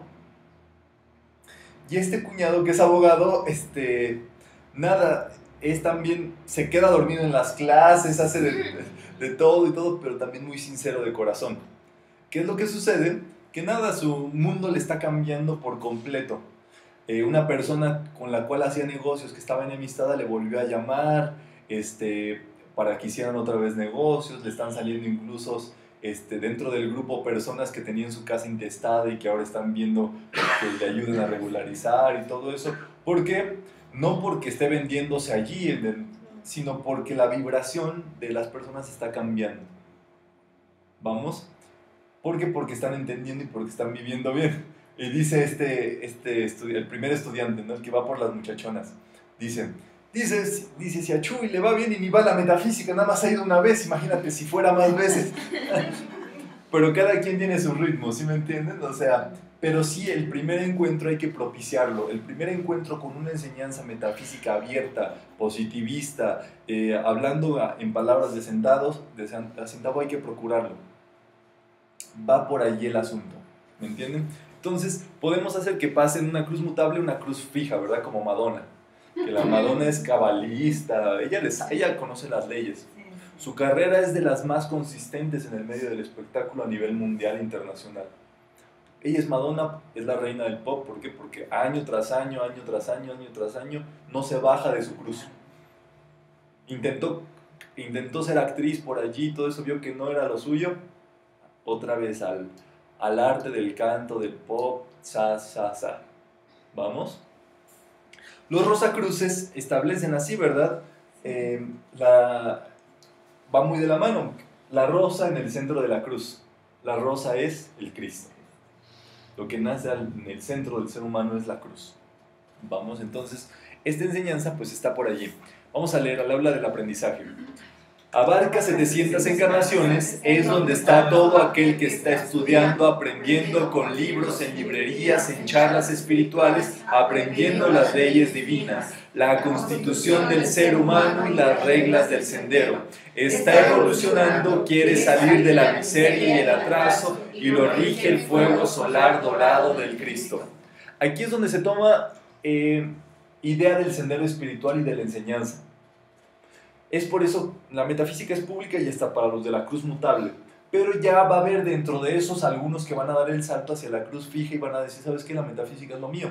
Speaker 1: Y este cuñado que es abogado, este, nada, es también, se queda dormido en las clases, hace de, de, de todo y todo, pero también muy sincero de corazón. ¿Qué es lo que sucede? Que nada, su mundo le está cambiando por completo. Eh, una persona con la cual hacía negocios, que estaba enemistada, le volvió a llamar, este, para que hicieran otra vez negocios, le están saliendo incluso este, dentro del grupo personas que tenían su casa intestada y que ahora están viendo que le ayuden a regularizar y todo eso. ¿Por qué? No porque esté vendiéndose allí, en el, sino porque la vibración de las personas está cambiando. ¿Vamos? ¿Por qué? Porque están entendiendo y porque están viviendo bien. Y dice este, este el primer estudiante, ¿no? El que va por las muchachonas, dice... Dice, dice, si a Chuy le va bien y ni va a la metafísica, nada más ha ido una vez, imagínate si fuera más veces. Pero cada quien tiene su ritmo, ¿sí me entienden? O sea, pero sí, el primer encuentro hay que propiciarlo. El primer encuentro con una enseñanza metafísica abierta, positivista, eh, hablando en palabras de sentados, de sentado, hay que procurarlo. Va por allí el asunto, ¿me entienden? Entonces, podemos hacer que pase en una cruz mutable una cruz fija, ¿verdad? Como Madonna. Que la Madonna es cabalista, ella, les, ella conoce las leyes. Su carrera es de las más consistentes en el medio del espectáculo a nivel mundial e internacional. Ella es Madonna, es la reina del pop. ¿Por qué? Porque año tras año, año tras año, año tras año, no se baja de su cruz. Intentó, intentó ser actriz por allí, todo eso, vio que no era lo suyo. Otra vez al, al arte del canto, del pop, sa, sa, sa. ¿Vamos? Los Rosacruces establecen así, ¿verdad? Eh, la, va muy de la mano. la rosa en el centro de la cruz. La rosa es el Cristo. Lo que nace en el centro del ser humano es la cruz. Vamos, entonces, esta enseñanza pues está por allí. Vamos a leer al habla del aprendizaje. Abarca setecientas encarnaciones, es donde está todo aquel que está estudiando, aprendiendo con libros, en librerías, en charlas espirituales, aprendiendo las leyes divinas, la constitución del ser humano y las reglas del sendero. Está evolucionando, quiere salir de la miseria y el atraso y lo rige el fuego solar dorado del Cristo. Aquí es donde se toma eh, idea del sendero espiritual y de la enseñanza. Es por eso, la metafísica es pública y está para los de la cruz mutable. Pero ya va a haber dentro de esos algunos que van a dar el salto hacia la cruz fija y van a decir, ¿sabes qué? La metafísica es lo mío.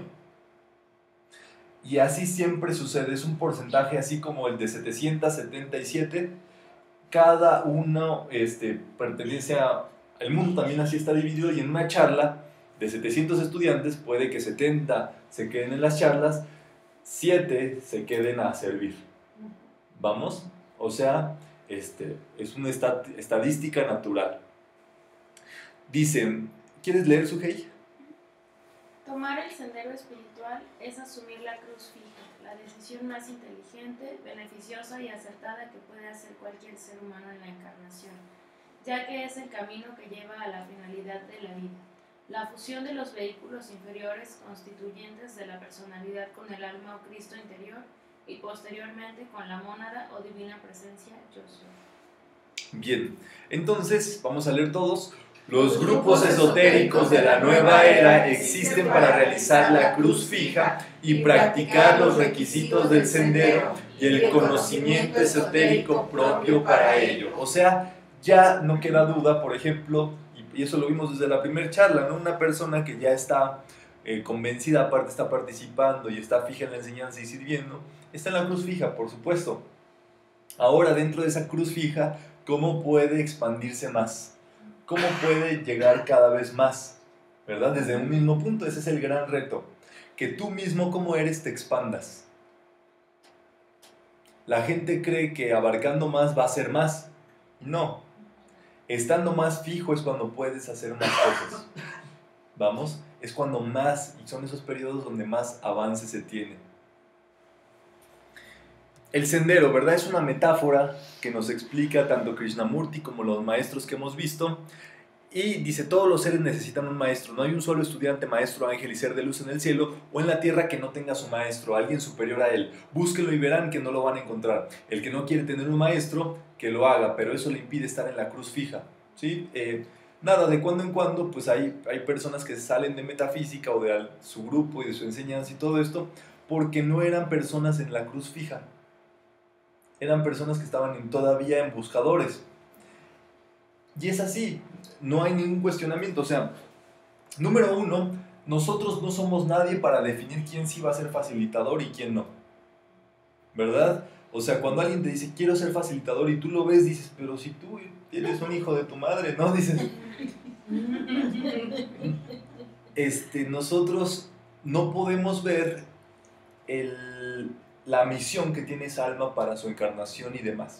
Speaker 1: Y así siempre sucede, es un porcentaje así como el de setecientos setenta y siete. Cada uno este, pertenece a... El mundo también así está dividido y en una charla de setecientos estudiantes puede que setenta se queden en las charlas, siete se queden a servir. ¿Vamos? O sea, este, es una estat estadística natural. Dicen, ¿quieres leer, Sujei?
Speaker 6: Tomar el sendero espiritual es asumir la cruz fija, la decisión más inteligente, beneficiosa y acertada que puede hacer cualquier ser humano en la encarnación, ya que es el camino que lleva a la finalidad de la vida, la fusión de los vehículos inferiores constituyentes de la personalidad con el alma o Cristo interior, y posteriormente con la mónada o divina presencia yo soy.
Speaker 1: Bien, entonces vamos a leer todos. Los grupos esotéricos de la nueva era existen para realizar la cruz fija y practicar los requisitos del sendero y el conocimiento esotérico propio para ello. O sea, ya no queda duda, por ejemplo, y eso lo vimos desde la primera charla, ¿no? Una persona que ya está eh, convencida, aparte está participando y está fija en la enseñanza y sirviendo, está en la cruz fija, por supuesto. Ahora, dentro de esa cruz fija, ¿cómo puede expandirse más? ¿Cómo puede llegar cada vez más? ¿Verdad? Desde un mismo punto, ese es el gran reto. Que tú mismo como eres te expandas. La gente cree que abarcando más va a ser más. No. Estando más fijo es cuando puedes hacer más cosas. ¿Vamos? Es cuando más, y son esos periodos donde más avance se tiene. El sendero, ¿verdad? Es una metáfora que nos explica tanto Krishnamurti como los maestros que hemos visto. Y dice, todos los seres necesitan un maestro. No hay un solo estudiante, maestro, ángel y ser de luz en el cielo o en la tierra que no tenga su maestro, alguien superior a él. Búsquenlo y verán que no lo van a encontrar. El que no quiere tener un maestro, que lo haga, pero eso le impide estar en la cruz fija. ¿Sí? Eh, nada, de cuando en cuando, pues hay, hay personas que salen de metafísica o de al, su grupo y de su enseñanza y todo esto, porque no eran personas en la cruz fija. Eran personas que estaban en, todavía en buscadores. Y es así, no hay ningún cuestionamiento. O sea, número uno, nosotros no somos nadie para definir quién sí va a ser facilitador y quién no. ¿Verdad? O sea, cuando alguien te dice, quiero ser facilitador, y tú lo ves, dices, pero si tú eres un hijo de tu madre, ¿no? Dices, este, nosotros no podemos ver el... la misión que tiene esa alma para su encarnación y demás.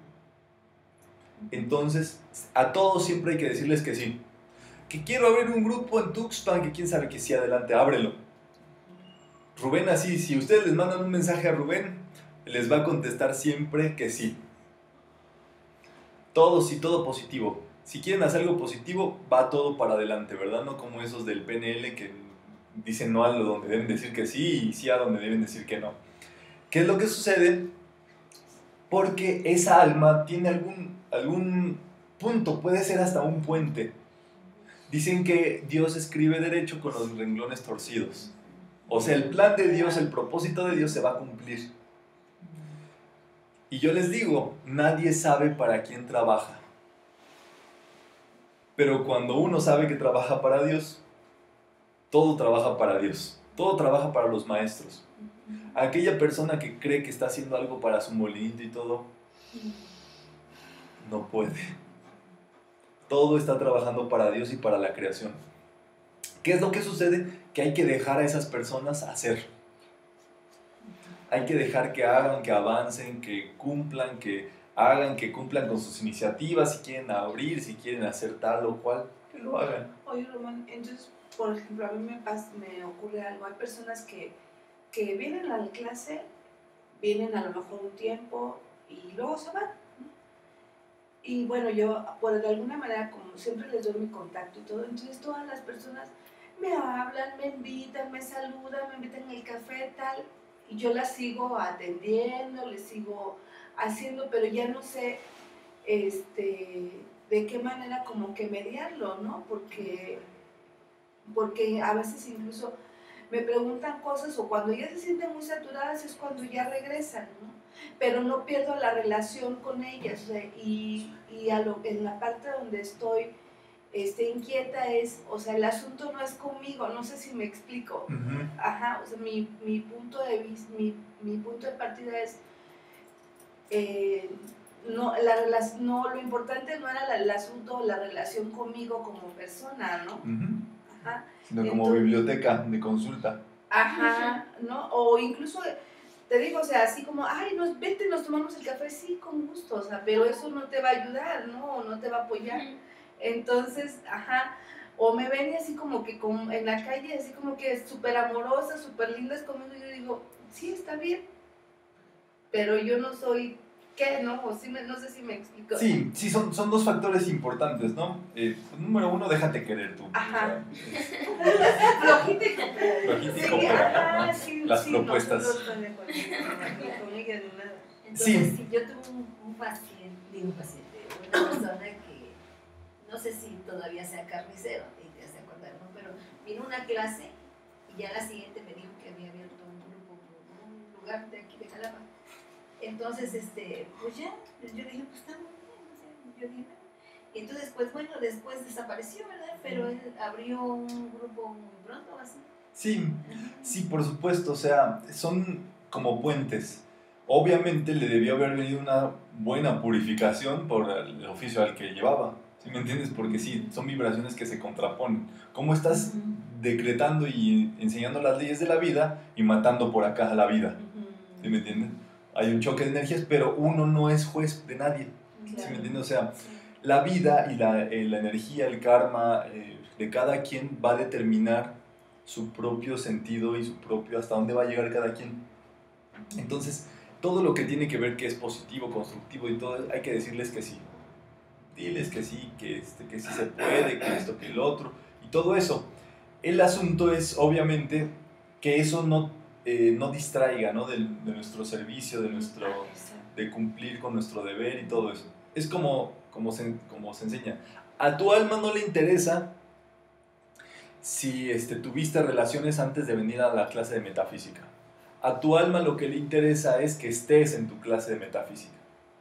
Speaker 1: Entonces, a todos siempre hay que decirles que sí. Que quiero abrir un grupo en Tuxpan, que quién sabe que sí, adelante, ábrelo. Rubén así, si ustedes les mandan un mensaje a Rubén, les va a contestar siempre que sí. Todo sí, todo positivo. Si quieren hacer algo positivo, va todo para adelante, ¿verdad? No como esos del P N L que dicen no a lo donde deben decir que sí y sí a donde deben decir que no. ¿Qué es lo que sucede? Porque esa alma tiene algún, algún punto, puede ser hasta un puente. Dicen que Dios escribe derecho con los renglones torcidos. O sea, el plan de Dios, el propósito de Dios se va a cumplir. Y yo les digo, nadie sabe para quién trabaja. Pero cuando uno sabe que trabaja para Dios, todo trabaja para Dios. Todo trabaja para los maestros. Aquella persona que cree que está haciendo algo para su molinito y todo, no puede. Todo está trabajando para Dios y para la creación. ¿Qué es lo que sucede? Que hay que dejar a esas personas hacer. Hay que dejar que hagan, que avancen, que cumplan, que hagan, que cumplan con sus iniciativas, si quieren abrir, si quieren hacer tal o cual, que lo hagan.
Speaker 4: Oye, Román, entonces, por ejemplo, a mí me, pasa, me ocurre algo. Hay personas que, que vienen a la clase, vienen a lo mejor un tiempo y luego se van, ¿no? Y bueno, yo, por de alguna manera, como siempre les doy mi contacto y todo, entonces todas las personas me hablan, me invitan, me saludan, me invitan al café, tal, y yo las sigo atendiendo, les sigo haciendo, pero ya no sé este, de qué manera como que mediarlo, ¿no? Porque, porque a veces incluso me preguntan cosas o cuando ya se sienten muy saturadas es cuando ya regresan, ¿no? Pero no pierdo la relación con ellas, o sea, y, y a lo, en la parte donde estoy este, inquieta es, o sea, el asunto no es conmigo, no sé si me explico.
Speaker 1: Uh-huh.
Speaker 4: Ajá, o sea, mi, mi punto de vista, mi, mi punto de partida es, eh, no, la, no, lo importante no era la, el asunto, la relación conmigo como persona, ¿no?
Speaker 1: Uh-huh.
Speaker 4: Ajá.
Speaker 1: Sino como
Speaker 4: Entonces,
Speaker 1: biblioteca de consulta.
Speaker 4: Ajá, ¿no? O incluso, te digo, o sea, así como, ay, nos, vete, nos tomamos el café, sí, con gusto, o sea, pero eso no te va a ayudar, ¿no? O no te va a apoyar. Entonces, ajá, o me ven y así como que como en la calle, así como que súper amorosas, súper lindas conmigo, y yo digo, sí, está bien, pero yo no soy, ¿qué? ¿No? O sí me, no sé si me explico.
Speaker 1: Sí, sí, son, son dos factores importantes, ¿no? Eh, número uno, déjate querer tú.
Speaker 4: Ajá.
Speaker 1: O sea,
Speaker 4: Flojita y coopera.
Speaker 1: flojita y
Speaker 4: Sí,
Speaker 1: coopera,
Speaker 4: ajá,
Speaker 1: ¿no?
Speaker 4: sí,
Speaker 1: Las
Speaker 4: sí,
Speaker 1: propuestas.
Speaker 4: No, no estoy de acuerdo ni con ella ni nada.
Speaker 2: Entonces,
Speaker 1: Sí.
Speaker 2: si yo tuve un, un paciente, digo un paciente, una persona que no sé si todavía sea carnicero, y te has de acordar, ¿no? Pero vino a una clase y ya la siguiente me dijo que había abierto un grupo, un lugar de aquí de Jalapa. Entonces, este, pues ya, yo dije, pues está muy bien, no sé, yo dije, y entonces, pues bueno, después desapareció, ¿verdad? Pero él abrió un grupo muy pronto, así.
Speaker 1: Sí, sí, por supuesto, o sea, son como puentes. Obviamente le debió haber venido una buena purificación por el oficio al que llevaba, ¿sí me entiendes? Porque sí, son vibraciones que se contraponen. ¿Cómo estás decretando y enseñando las leyes de la vida y matando por acá a la vida? ¿Sí me entiendes? Hay un choque de energías, pero uno no es juez de nadie, ¿sí me entiendes? O sea, la vida y la, eh, la energía, el karma eh, de cada quien va a determinar su propio sentido y su propio hasta dónde va a llegar cada quien. Entonces, todo lo que tiene que ver que es positivo, constructivo y todo, hay que decirles que sí. Diles que sí, que, este, que sí se puede, que esto, que el otro, y todo eso. El asunto es, obviamente, que eso no, eh, no distraiga, ¿no? De, de nuestro servicio, de, nuestro, de cumplir con nuestro deber y todo eso. Es como, como, se, como se enseña. A tu alma no le interesa si este, tuviste relaciones antes de venir a la clase de metafísica. A tu alma lo que le interesa es que estés en tu clase de metafísica.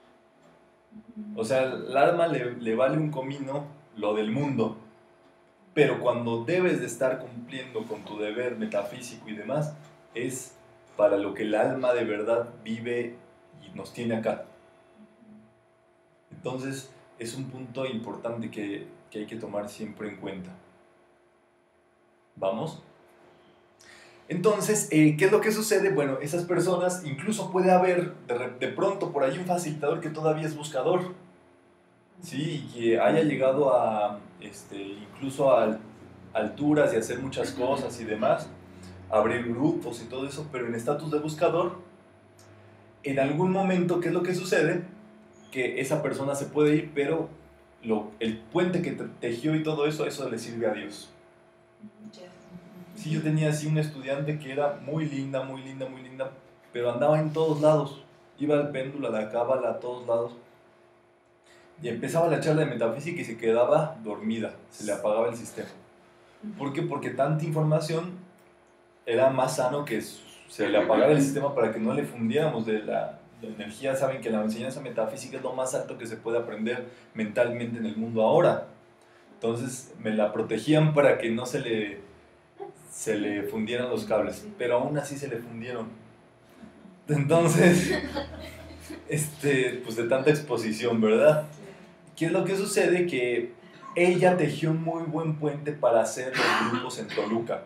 Speaker 1: O sea, al alma le, le vale un comino lo del mundo, pero cuando debes de estar cumpliendo con tu deber metafísico y demás, es para lo que el alma de verdad vive y nos tiene acá. Entonces, es un punto importante que, que hay que tomar siempre en cuenta. ¿Vamos? Entonces, eh, ¿qué es lo que sucede? Bueno, esas personas, incluso puede haber de, de pronto por ahí un facilitador que todavía es buscador, ¿sí? Y que haya llegado a, este, incluso a alturas y hacer muchas cosas y demás, abrir grupos y todo eso, pero en estatus de buscador, en algún momento, ¿qué es lo que sucede? Que esa persona se puede ir, pero lo, el puente que tejió y todo eso, eso le sirve a Dios. Sí, yo tenía así una estudiante que era muy linda, muy linda, muy linda, pero andaba en todos lados. Iba al péndulo, a la cábala, a todos lados. Y empezaba la charla de metafísica y se quedaba dormida, se le apagaba el sistema. ¿Por qué? Porque tanta información era más sano que se le apagara el sistema para que no le fundiéramos de la, la energía. Saben que la enseñanza metafísica es lo más alto que se puede aprender mentalmente en el mundo ahora. Entonces me la protegían para que no se le... se le fundieron los cables, pero aún así se le fundieron. Entonces, este, pues de tanta exposición, ¿verdad? ¿Qué es lo que sucede? Que ella tejió un muy buen puente para hacer los grupos en Toluca.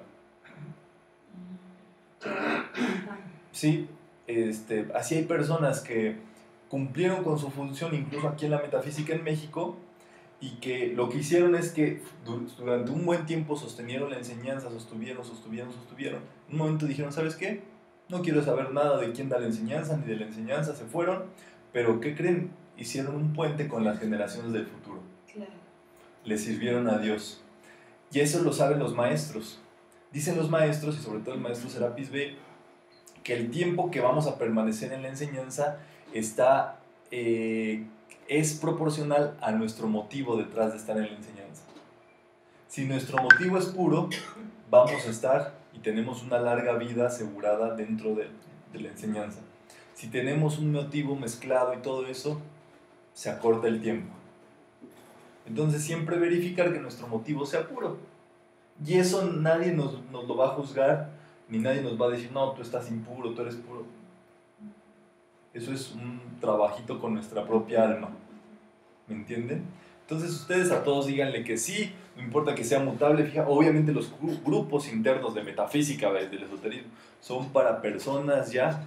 Speaker 1: Sí, este, así hay personas que cumplieron con su función incluso aquí en la metafísica en México, y que lo que hicieron es que durante un buen tiempo sostenieron la enseñanza, sostuvieron, sostuvieron, sostuvieron. En un momento dijeron, ¿sabes qué? No quiero saber nada de quién da la enseñanza, ni de la enseñanza, se fueron, pero ¿qué creen? Hicieron un puente con las generaciones del futuro.
Speaker 4: Claro.
Speaker 1: Le sirvieron a Dios. Y eso lo saben los maestros. Dicen los maestros, y sobre todo el maestro Serapis Bey, que el tiempo que vamos a permanecer en la enseñanza está... Eh, es proporcional a nuestro motivo detrás de estar en la enseñanza. Si nuestro motivo es puro, vamos a estar y tenemos una larga vida asegurada dentro de, de la enseñanza. Si tenemos un motivo mezclado y todo eso, se acorta el tiempo. Entonces siempre verificar que nuestro motivo sea puro. Y eso nadie nos, nos lo va a juzgar, ni nadie nos va a decir, no, tú estás impuro, tú eres puro. Eso es un trabajito con nuestra propia alma. ¿Me entienden? Entonces ustedes a todos díganle que sí, no importa que sea mutable. Fija, obviamente los gru- grupos internos de metafísica, del esoterismo, son para personas ya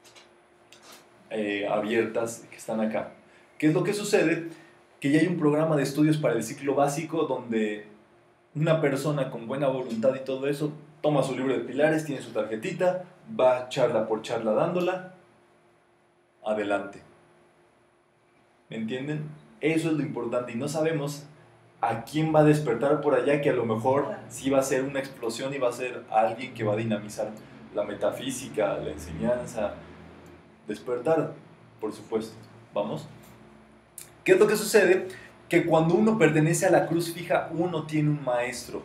Speaker 1: eh, abiertas que están acá. ¿Qué es lo que sucede? Que ya hay un programa de estudios para el ciclo básico donde una persona con buena voluntad y todo eso toma su libro de pilares, tiene su tarjetita, va charla por charla dándola, adelante. ¿Me entienden? Eso es lo importante y no sabemos a quién va a despertar por allá, que a lo mejor sí va a ser una explosión y va a ser alguien que va a dinamizar la metafísica, la enseñanza, despertar, por supuesto. ¿Vamos? ¿Qué es lo que sucede? Que cuando uno pertenece a la cruz fija, uno tiene un maestro.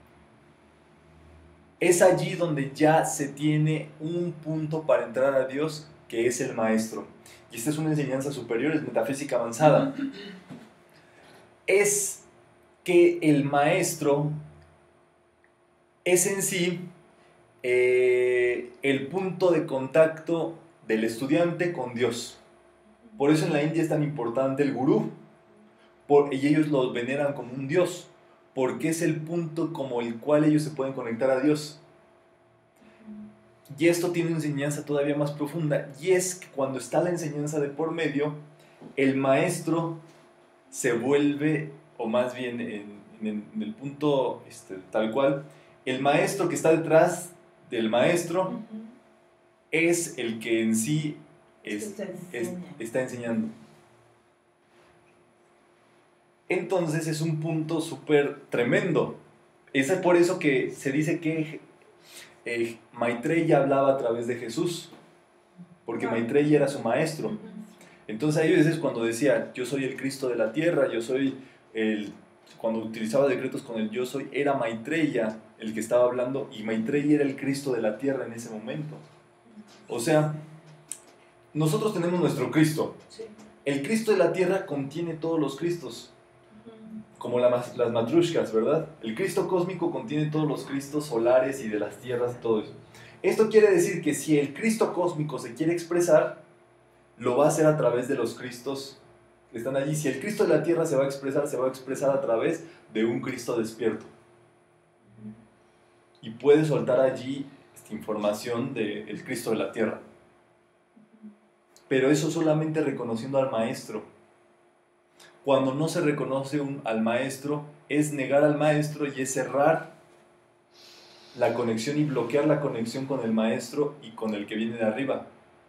Speaker 1: Es allí donde ya se tiene un punto para entrar a Dios, que es el maestro. Y esta es una enseñanza superior, es metafísica avanzada. Es que el maestro es en sí eh, el punto de contacto del estudiante con Dios. Por eso en la India es tan importante el gurú, por, y ellos lo veneran como un Dios, porque es el punto como el cual ellos se pueden conectar a Dios. Y esto tiene una enseñanza todavía más profunda, y es que cuando está la enseñanza de por medio, el maestro se vuelve, o más bien en, en, en el punto este, tal cual, el maestro que está detrás del maestro uh-huh. es el que en sí es, es, está enseñando. Entonces es un punto súper tremendo. Es por eso que se dice que eh, Maitreya hablaba a través de Jesús, porque Maitreya era su maestro. Entonces ahí a veces cuando decía, yo soy el Cristo de la tierra, yo soy el... Cuando utilizaba decretos con el yo soy, era Maitreya el que estaba hablando, y Maitreya era el Cristo de la tierra en ese momento. O sea, nosotros tenemos nuestro Cristo. El Cristo de la tierra contiene todos los Cristos, como la, las matrushkas, ¿verdad? El Cristo cósmico contiene todos los Cristos solares y de las tierras y todo eso. Esto quiere decir que si el Cristo cósmico se quiere expresar, lo va a hacer a través de los Cristos que están allí. Si el Cristo de la tierra se va a expresar, se va a expresar a través de un Cristo despierto. Y puede soltar allí esta información del Cristo de la tierra. Pero eso solamente reconociendo al maestro. Cuando no se reconoce un, al maestro, es negar al maestro y es cerrar la conexión y bloquear la conexión con el maestro y con el que viene de arriba.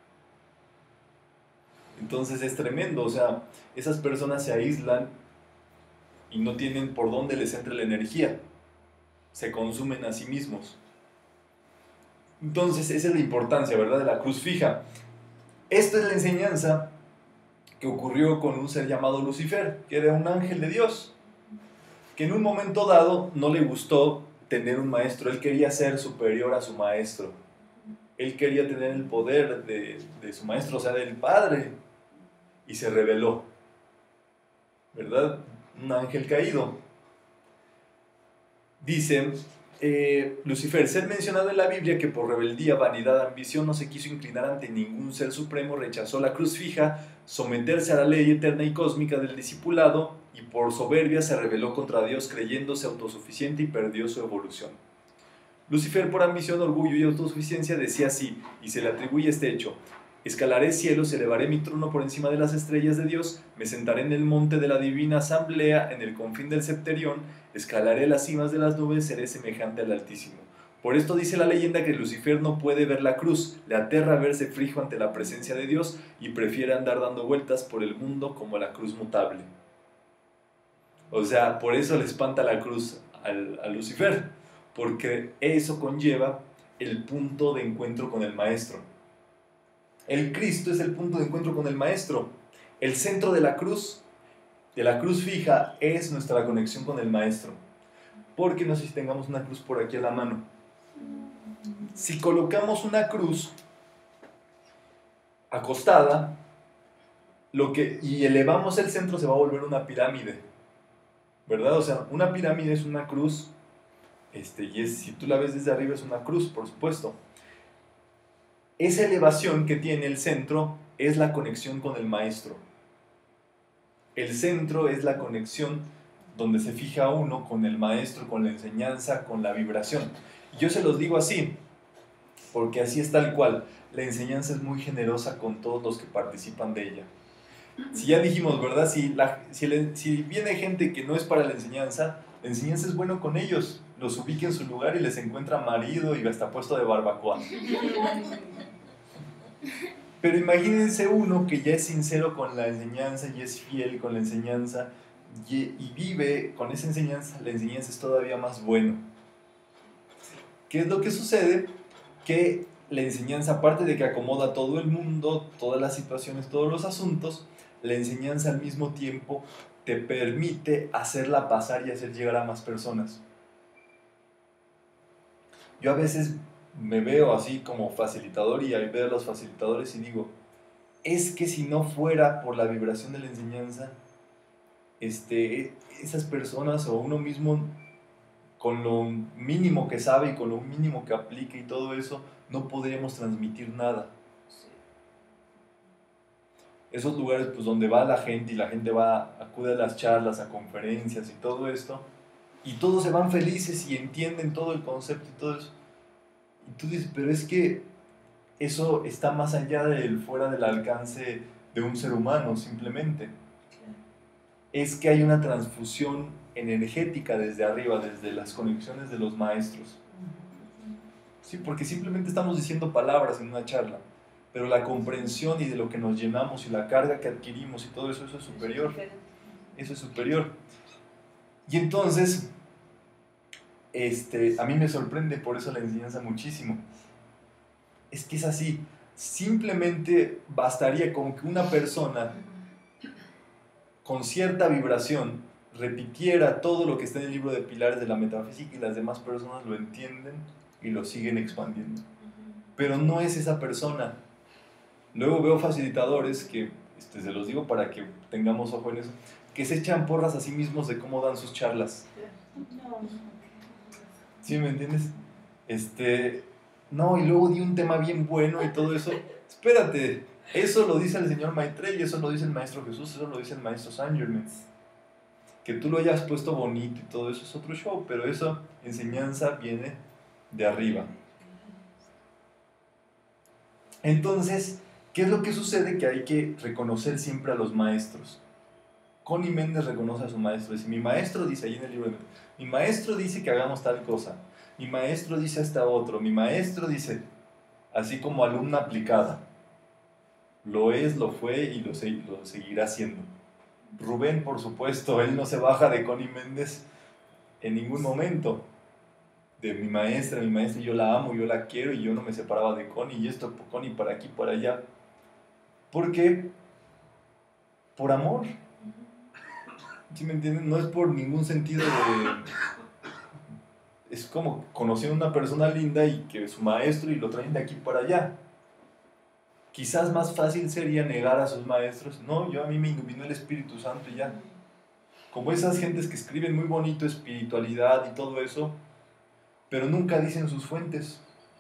Speaker 1: Entonces es tremendo, o sea, esas personas se aíslan y no tienen por dónde les entre la energía, se consumen a sí mismos. Entonces esa es la importancia, ¿verdad?, de la cruz fija. Esta es la enseñanza que ocurrió con un ser llamado Lucifer, que era un ángel de Dios, que en un momento dado no le gustó tener un maestro, él quería ser superior a su maestro, él quería tener el poder de, de su maestro, o sea, del Padre, y se rebeló, ¿verdad? Un ángel caído. Dice eh, Lucifer, ser mencionado en la Biblia que por rebeldía, vanidad, ambición no se quiso inclinar ante ningún ser supremo, rechazó la cruz fija, someterse a la ley eterna y cósmica del discipulado, y por soberbia se rebeló contra Dios creyéndose autosuficiente y perdió su evolución. Lucifer, por ambición, orgullo y autosuficiencia, decía así, y se le atribuye este hecho: Escalaré cielos, elevaré mi trono por encima de las estrellas de Dios, me sentaré en el monte de la divina asamblea, en el confín del septentrión, escalaré las cimas de las nubes, seré semejante al Altísimo. Por esto dice la leyenda que Lucifer no puede ver la cruz, le aterra verse frijo ante la presencia de Dios y prefiere andar dando vueltas por el mundo como la cruz mutable. O sea, por eso le espanta la cruz al, a Lucifer, porque eso conlleva el punto de encuentro con el Maestro. El Cristo es el punto de encuentro con el Maestro. El centro de la cruz, de la cruz fija, es nuestra conexión con el Maestro. Porque no sé si tengamos una cruz por aquí a la mano. Si colocamos una cruz acostada, lo que, y elevamos el centro, se va a volver una pirámide, ¿verdad? O sea, una pirámide es una cruz, este, y es, si tú la ves desde arriba es una cruz, por supuesto. Esa elevación que tiene el centro es la conexión con el Maestro. El centro es la conexión donde se fija uno con el Maestro, con la enseñanza, con la vibración. Y yo se los digo así, porque así es tal cual. La enseñanza es muy generosa con todos los que participan de ella. Si ya dijimos, ¿verdad? Si, la, si, le, si viene gente que no es para la enseñanza, la enseñanza es bueno con ellos. Los ubica en su lugar y les encuentra marido y hasta puesto de barbacoa. Pero imagínense uno que ya es sincero con la enseñanza y es fiel con la enseñanza y, y vive con esa enseñanza. La enseñanza es todavía más bueno. ¿Qué es lo que sucede? Que la enseñanza, aparte de que acomoda todo el mundo, todas las situaciones, todos los asuntos, la enseñanza al mismo tiempo te permite hacerla pasar y hacer llegar a más personas. Yo a veces me veo así como facilitador y ahí veo a los facilitadores y digo, es que si no fuera por la vibración de la enseñanza, este, esas personas o uno mismo, con lo mínimo que sabe y con lo mínimo que aplica y todo eso, no podríamos transmitir nada. Esos lugares pues, donde va la gente y la gente va, acude a las charlas, a conferencias y todo esto, y todos se van felices y entienden todo el concepto y todo eso. Y tú dices, pero es que eso está más allá del, fuera del alcance de un ser humano, simplemente. Es que hay una transfusión energética desde arriba, desde las conexiones de los maestros. Sí, porque simplemente estamos diciendo palabras en una charla, pero la comprensión y de lo que nos llenamos y la carga que adquirimos y todo eso, eso es superior. Eso es superior. Y entonces, este, a mí me sorprende por eso la enseñanza muchísimo. Es que es así. Simplemente bastaría con que una persona con cierta vibración repitiera todo lo que está en el libro de Pilares de la Metafísica y las demás personas lo entienden y lo siguen expandiendo. Pero no es esa persona. Luego veo facilitadores que, este, se los digo para que tengamos ojo en eso, que se echan porras a sí mismos de cómo dan sus charlas. ¿Sí me entiendes? Este, no, y luego di un tema bien bueno y todo eso. Espérate, eso lo dice el señor Maitreya, eso lo dice el Maestro Jesús, eso lo dice el Maestro Saint Germain. Que tú lo hayas puesto bonito y todo eso es otro show, pero esa enseñanza viene de arriba. Entonces, ¿qué es lo que sucede? Que hay que reconocer siempre a los maestros. Connie Méndez reconoce a su maestro. Dice, mi maestro dice ahí en el libro, de, mi maestro dice que hagamos tal cosa. Mi maestro dice hasta otro. Mi maestro dice, así como alumna aplicada. Lo es, lo fue y lo, se, lo seguirá siendo. Rubén, por supuesto, él no se baja de Connie Méndez en ningún momento. De mi maestra, mi maestra, yo la amo, yo la quiero y yo no me separaba de Connie y esto, Connie para aquí, para allá. ¿Por qué? Por amor. ¿Sí me entienden? No es por ningún sentido de... Es como conocer a una persona linda y que es su maestro y lo traen de aquí para allá. Quizás más fácil sería negar a sus maestros. No, yo a mí me iluminó el Espíritu Santo y ya. Como esas gentes que escriben muy bonito espiritualidad y todo eso, pero nunca dicen sus fuentes.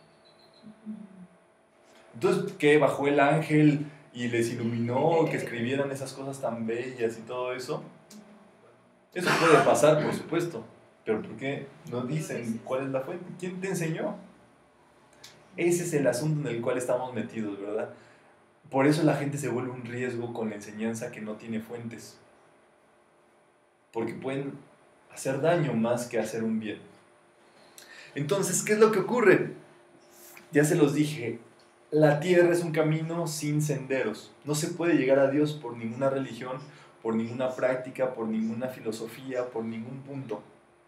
Speaker 1: Entonces, ¿qué? ¿Bajó el ángel y les iluminó que escribieran esas cosas tan bellas y todo eso? Eso puede pasar, por supuesto, pero ¿por qué no dicen cuál es la fuente? ¿Quién te enseñó? Ese es el asunto en el cual estamos metidos, ¿verdad? Por eso la gente se vuelve un riesgo con la enseñanza que no tiene fuentes. Porque pueden hacer daño más que hacer un bien. Entonces, ¿qué es lo que ocurre? Ya se los dije, la tierra es un camino sin senderos. No se puede llegar a Dios por ninguna religión, por ninguna práctica, por ninguna filosofía, por ningún punto.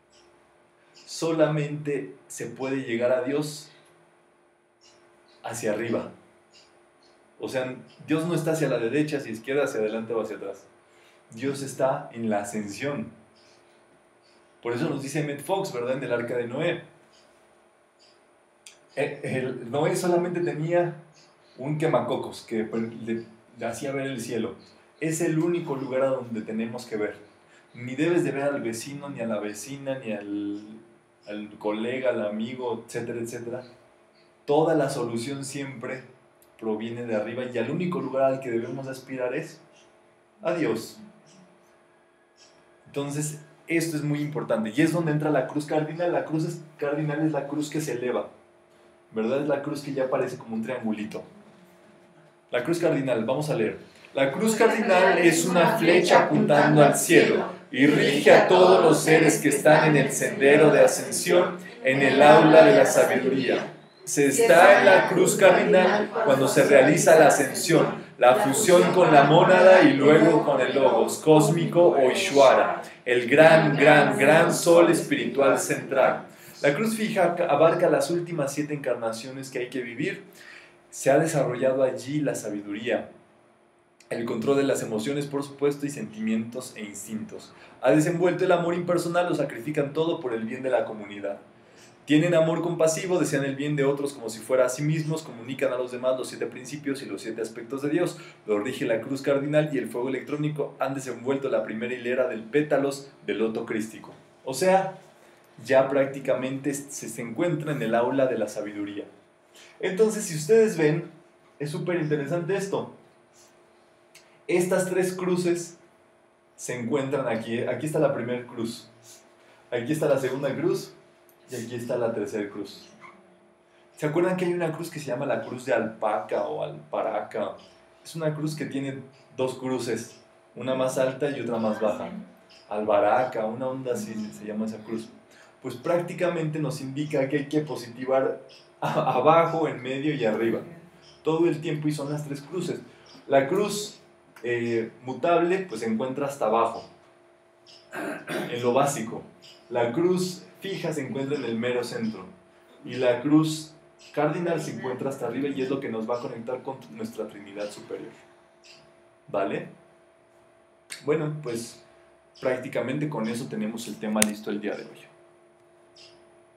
Speaker 1: Solamente se puede llegar a Dios hacia arriba. O sea, Dios no está hacia la derecha, hacia la izquierda, hacia adelante o hacia atrás. Dios está en la ascensión. Por eso nos dice Emmett Fox, ¿verdad? En el Arca de Noé. El Noé solamente tenía un quemacocos que le, le hacía ver el cielo. Es el único lugar a donde tenemos que ver. Ni debes de ver al vecino, ni a la vecina, ni al, al colega, al amigo, etcétera, etcétera. Toda la solución siempre proviene de arriba y el único lugar al que debemos aspirar es a Dios. Entonces, esto es muy importante y es donde entra la cruz cardinal. La cruz es, cardinal es la cruz que se eleva, ¿verdad? Es la cruz que ya parece como un triangulito. La cruz cardinal, vamos a leer. La cruz cardinal es una flecha apuntando al cielo y rige a todos los seres que están en el sendero de ascensión, en el aula de la sabiduría. Se está en la cruz cardinal cuando se realiza la ascensión, la fusión con la mónada y luego con el logos cósmico o Ishvara, el gran, gran, gran sol espiritual central. La cruz fija abarca las últimas siete encarnaciones que hay que vivir. Se ha desarrollado allí la sabiduría, el control de las emociones, por supuesto, y sentimientos e instintos. Ha desenvuelto el amor impersonal, lo sacrifican todo por el bien de la comunidad. Tienen amor compasivo, desean el bien de otros como si fuera a sí mismos, comunican a los demás los siete principios y los siete aspectos de Dios. Lo rige la cruz cardinal y el fuego electrónico han desenvuelto la primera hilera del pétalos del loto crístico. O sea, ya prácticamente se, se encuentra en el aula de la sabiduría. Entonces, si ustedes ven, es súper interesante esto. Estas tres cruces se encuentran aquí. Aquí está la primera cruz. Aquí está la segunda cruz. Y aquí está la tercera cruz. ¿Se acuerdan que hay una cruz que se llama la cruz de alpaca o alparaca? Es una cruz que tiene dos cruces, una más alta y otra más baja. Albaraca, una onda así se llama esa cruz. Pues prácticamente nos indica que hay que positivar a- abajo, en medio y arriba. Todo el tiempo y son las tres cruces. La cruz eh, mutable pues se encuentra hasta abajo, en lo básico. La cruz fija se encuentra en el mero centro y la cruz cardinal se encuentra hasta arriba y es lo que nos va a conectar con nuestra Trinidad superior. ¿Vale? Bueno, pues prácticamente con eso tenemos el tema listo el día de hoy.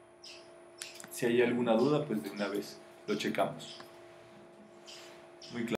Speaker 1: Si hay alguna duda, pues de una vez lo checamos. Muy claro.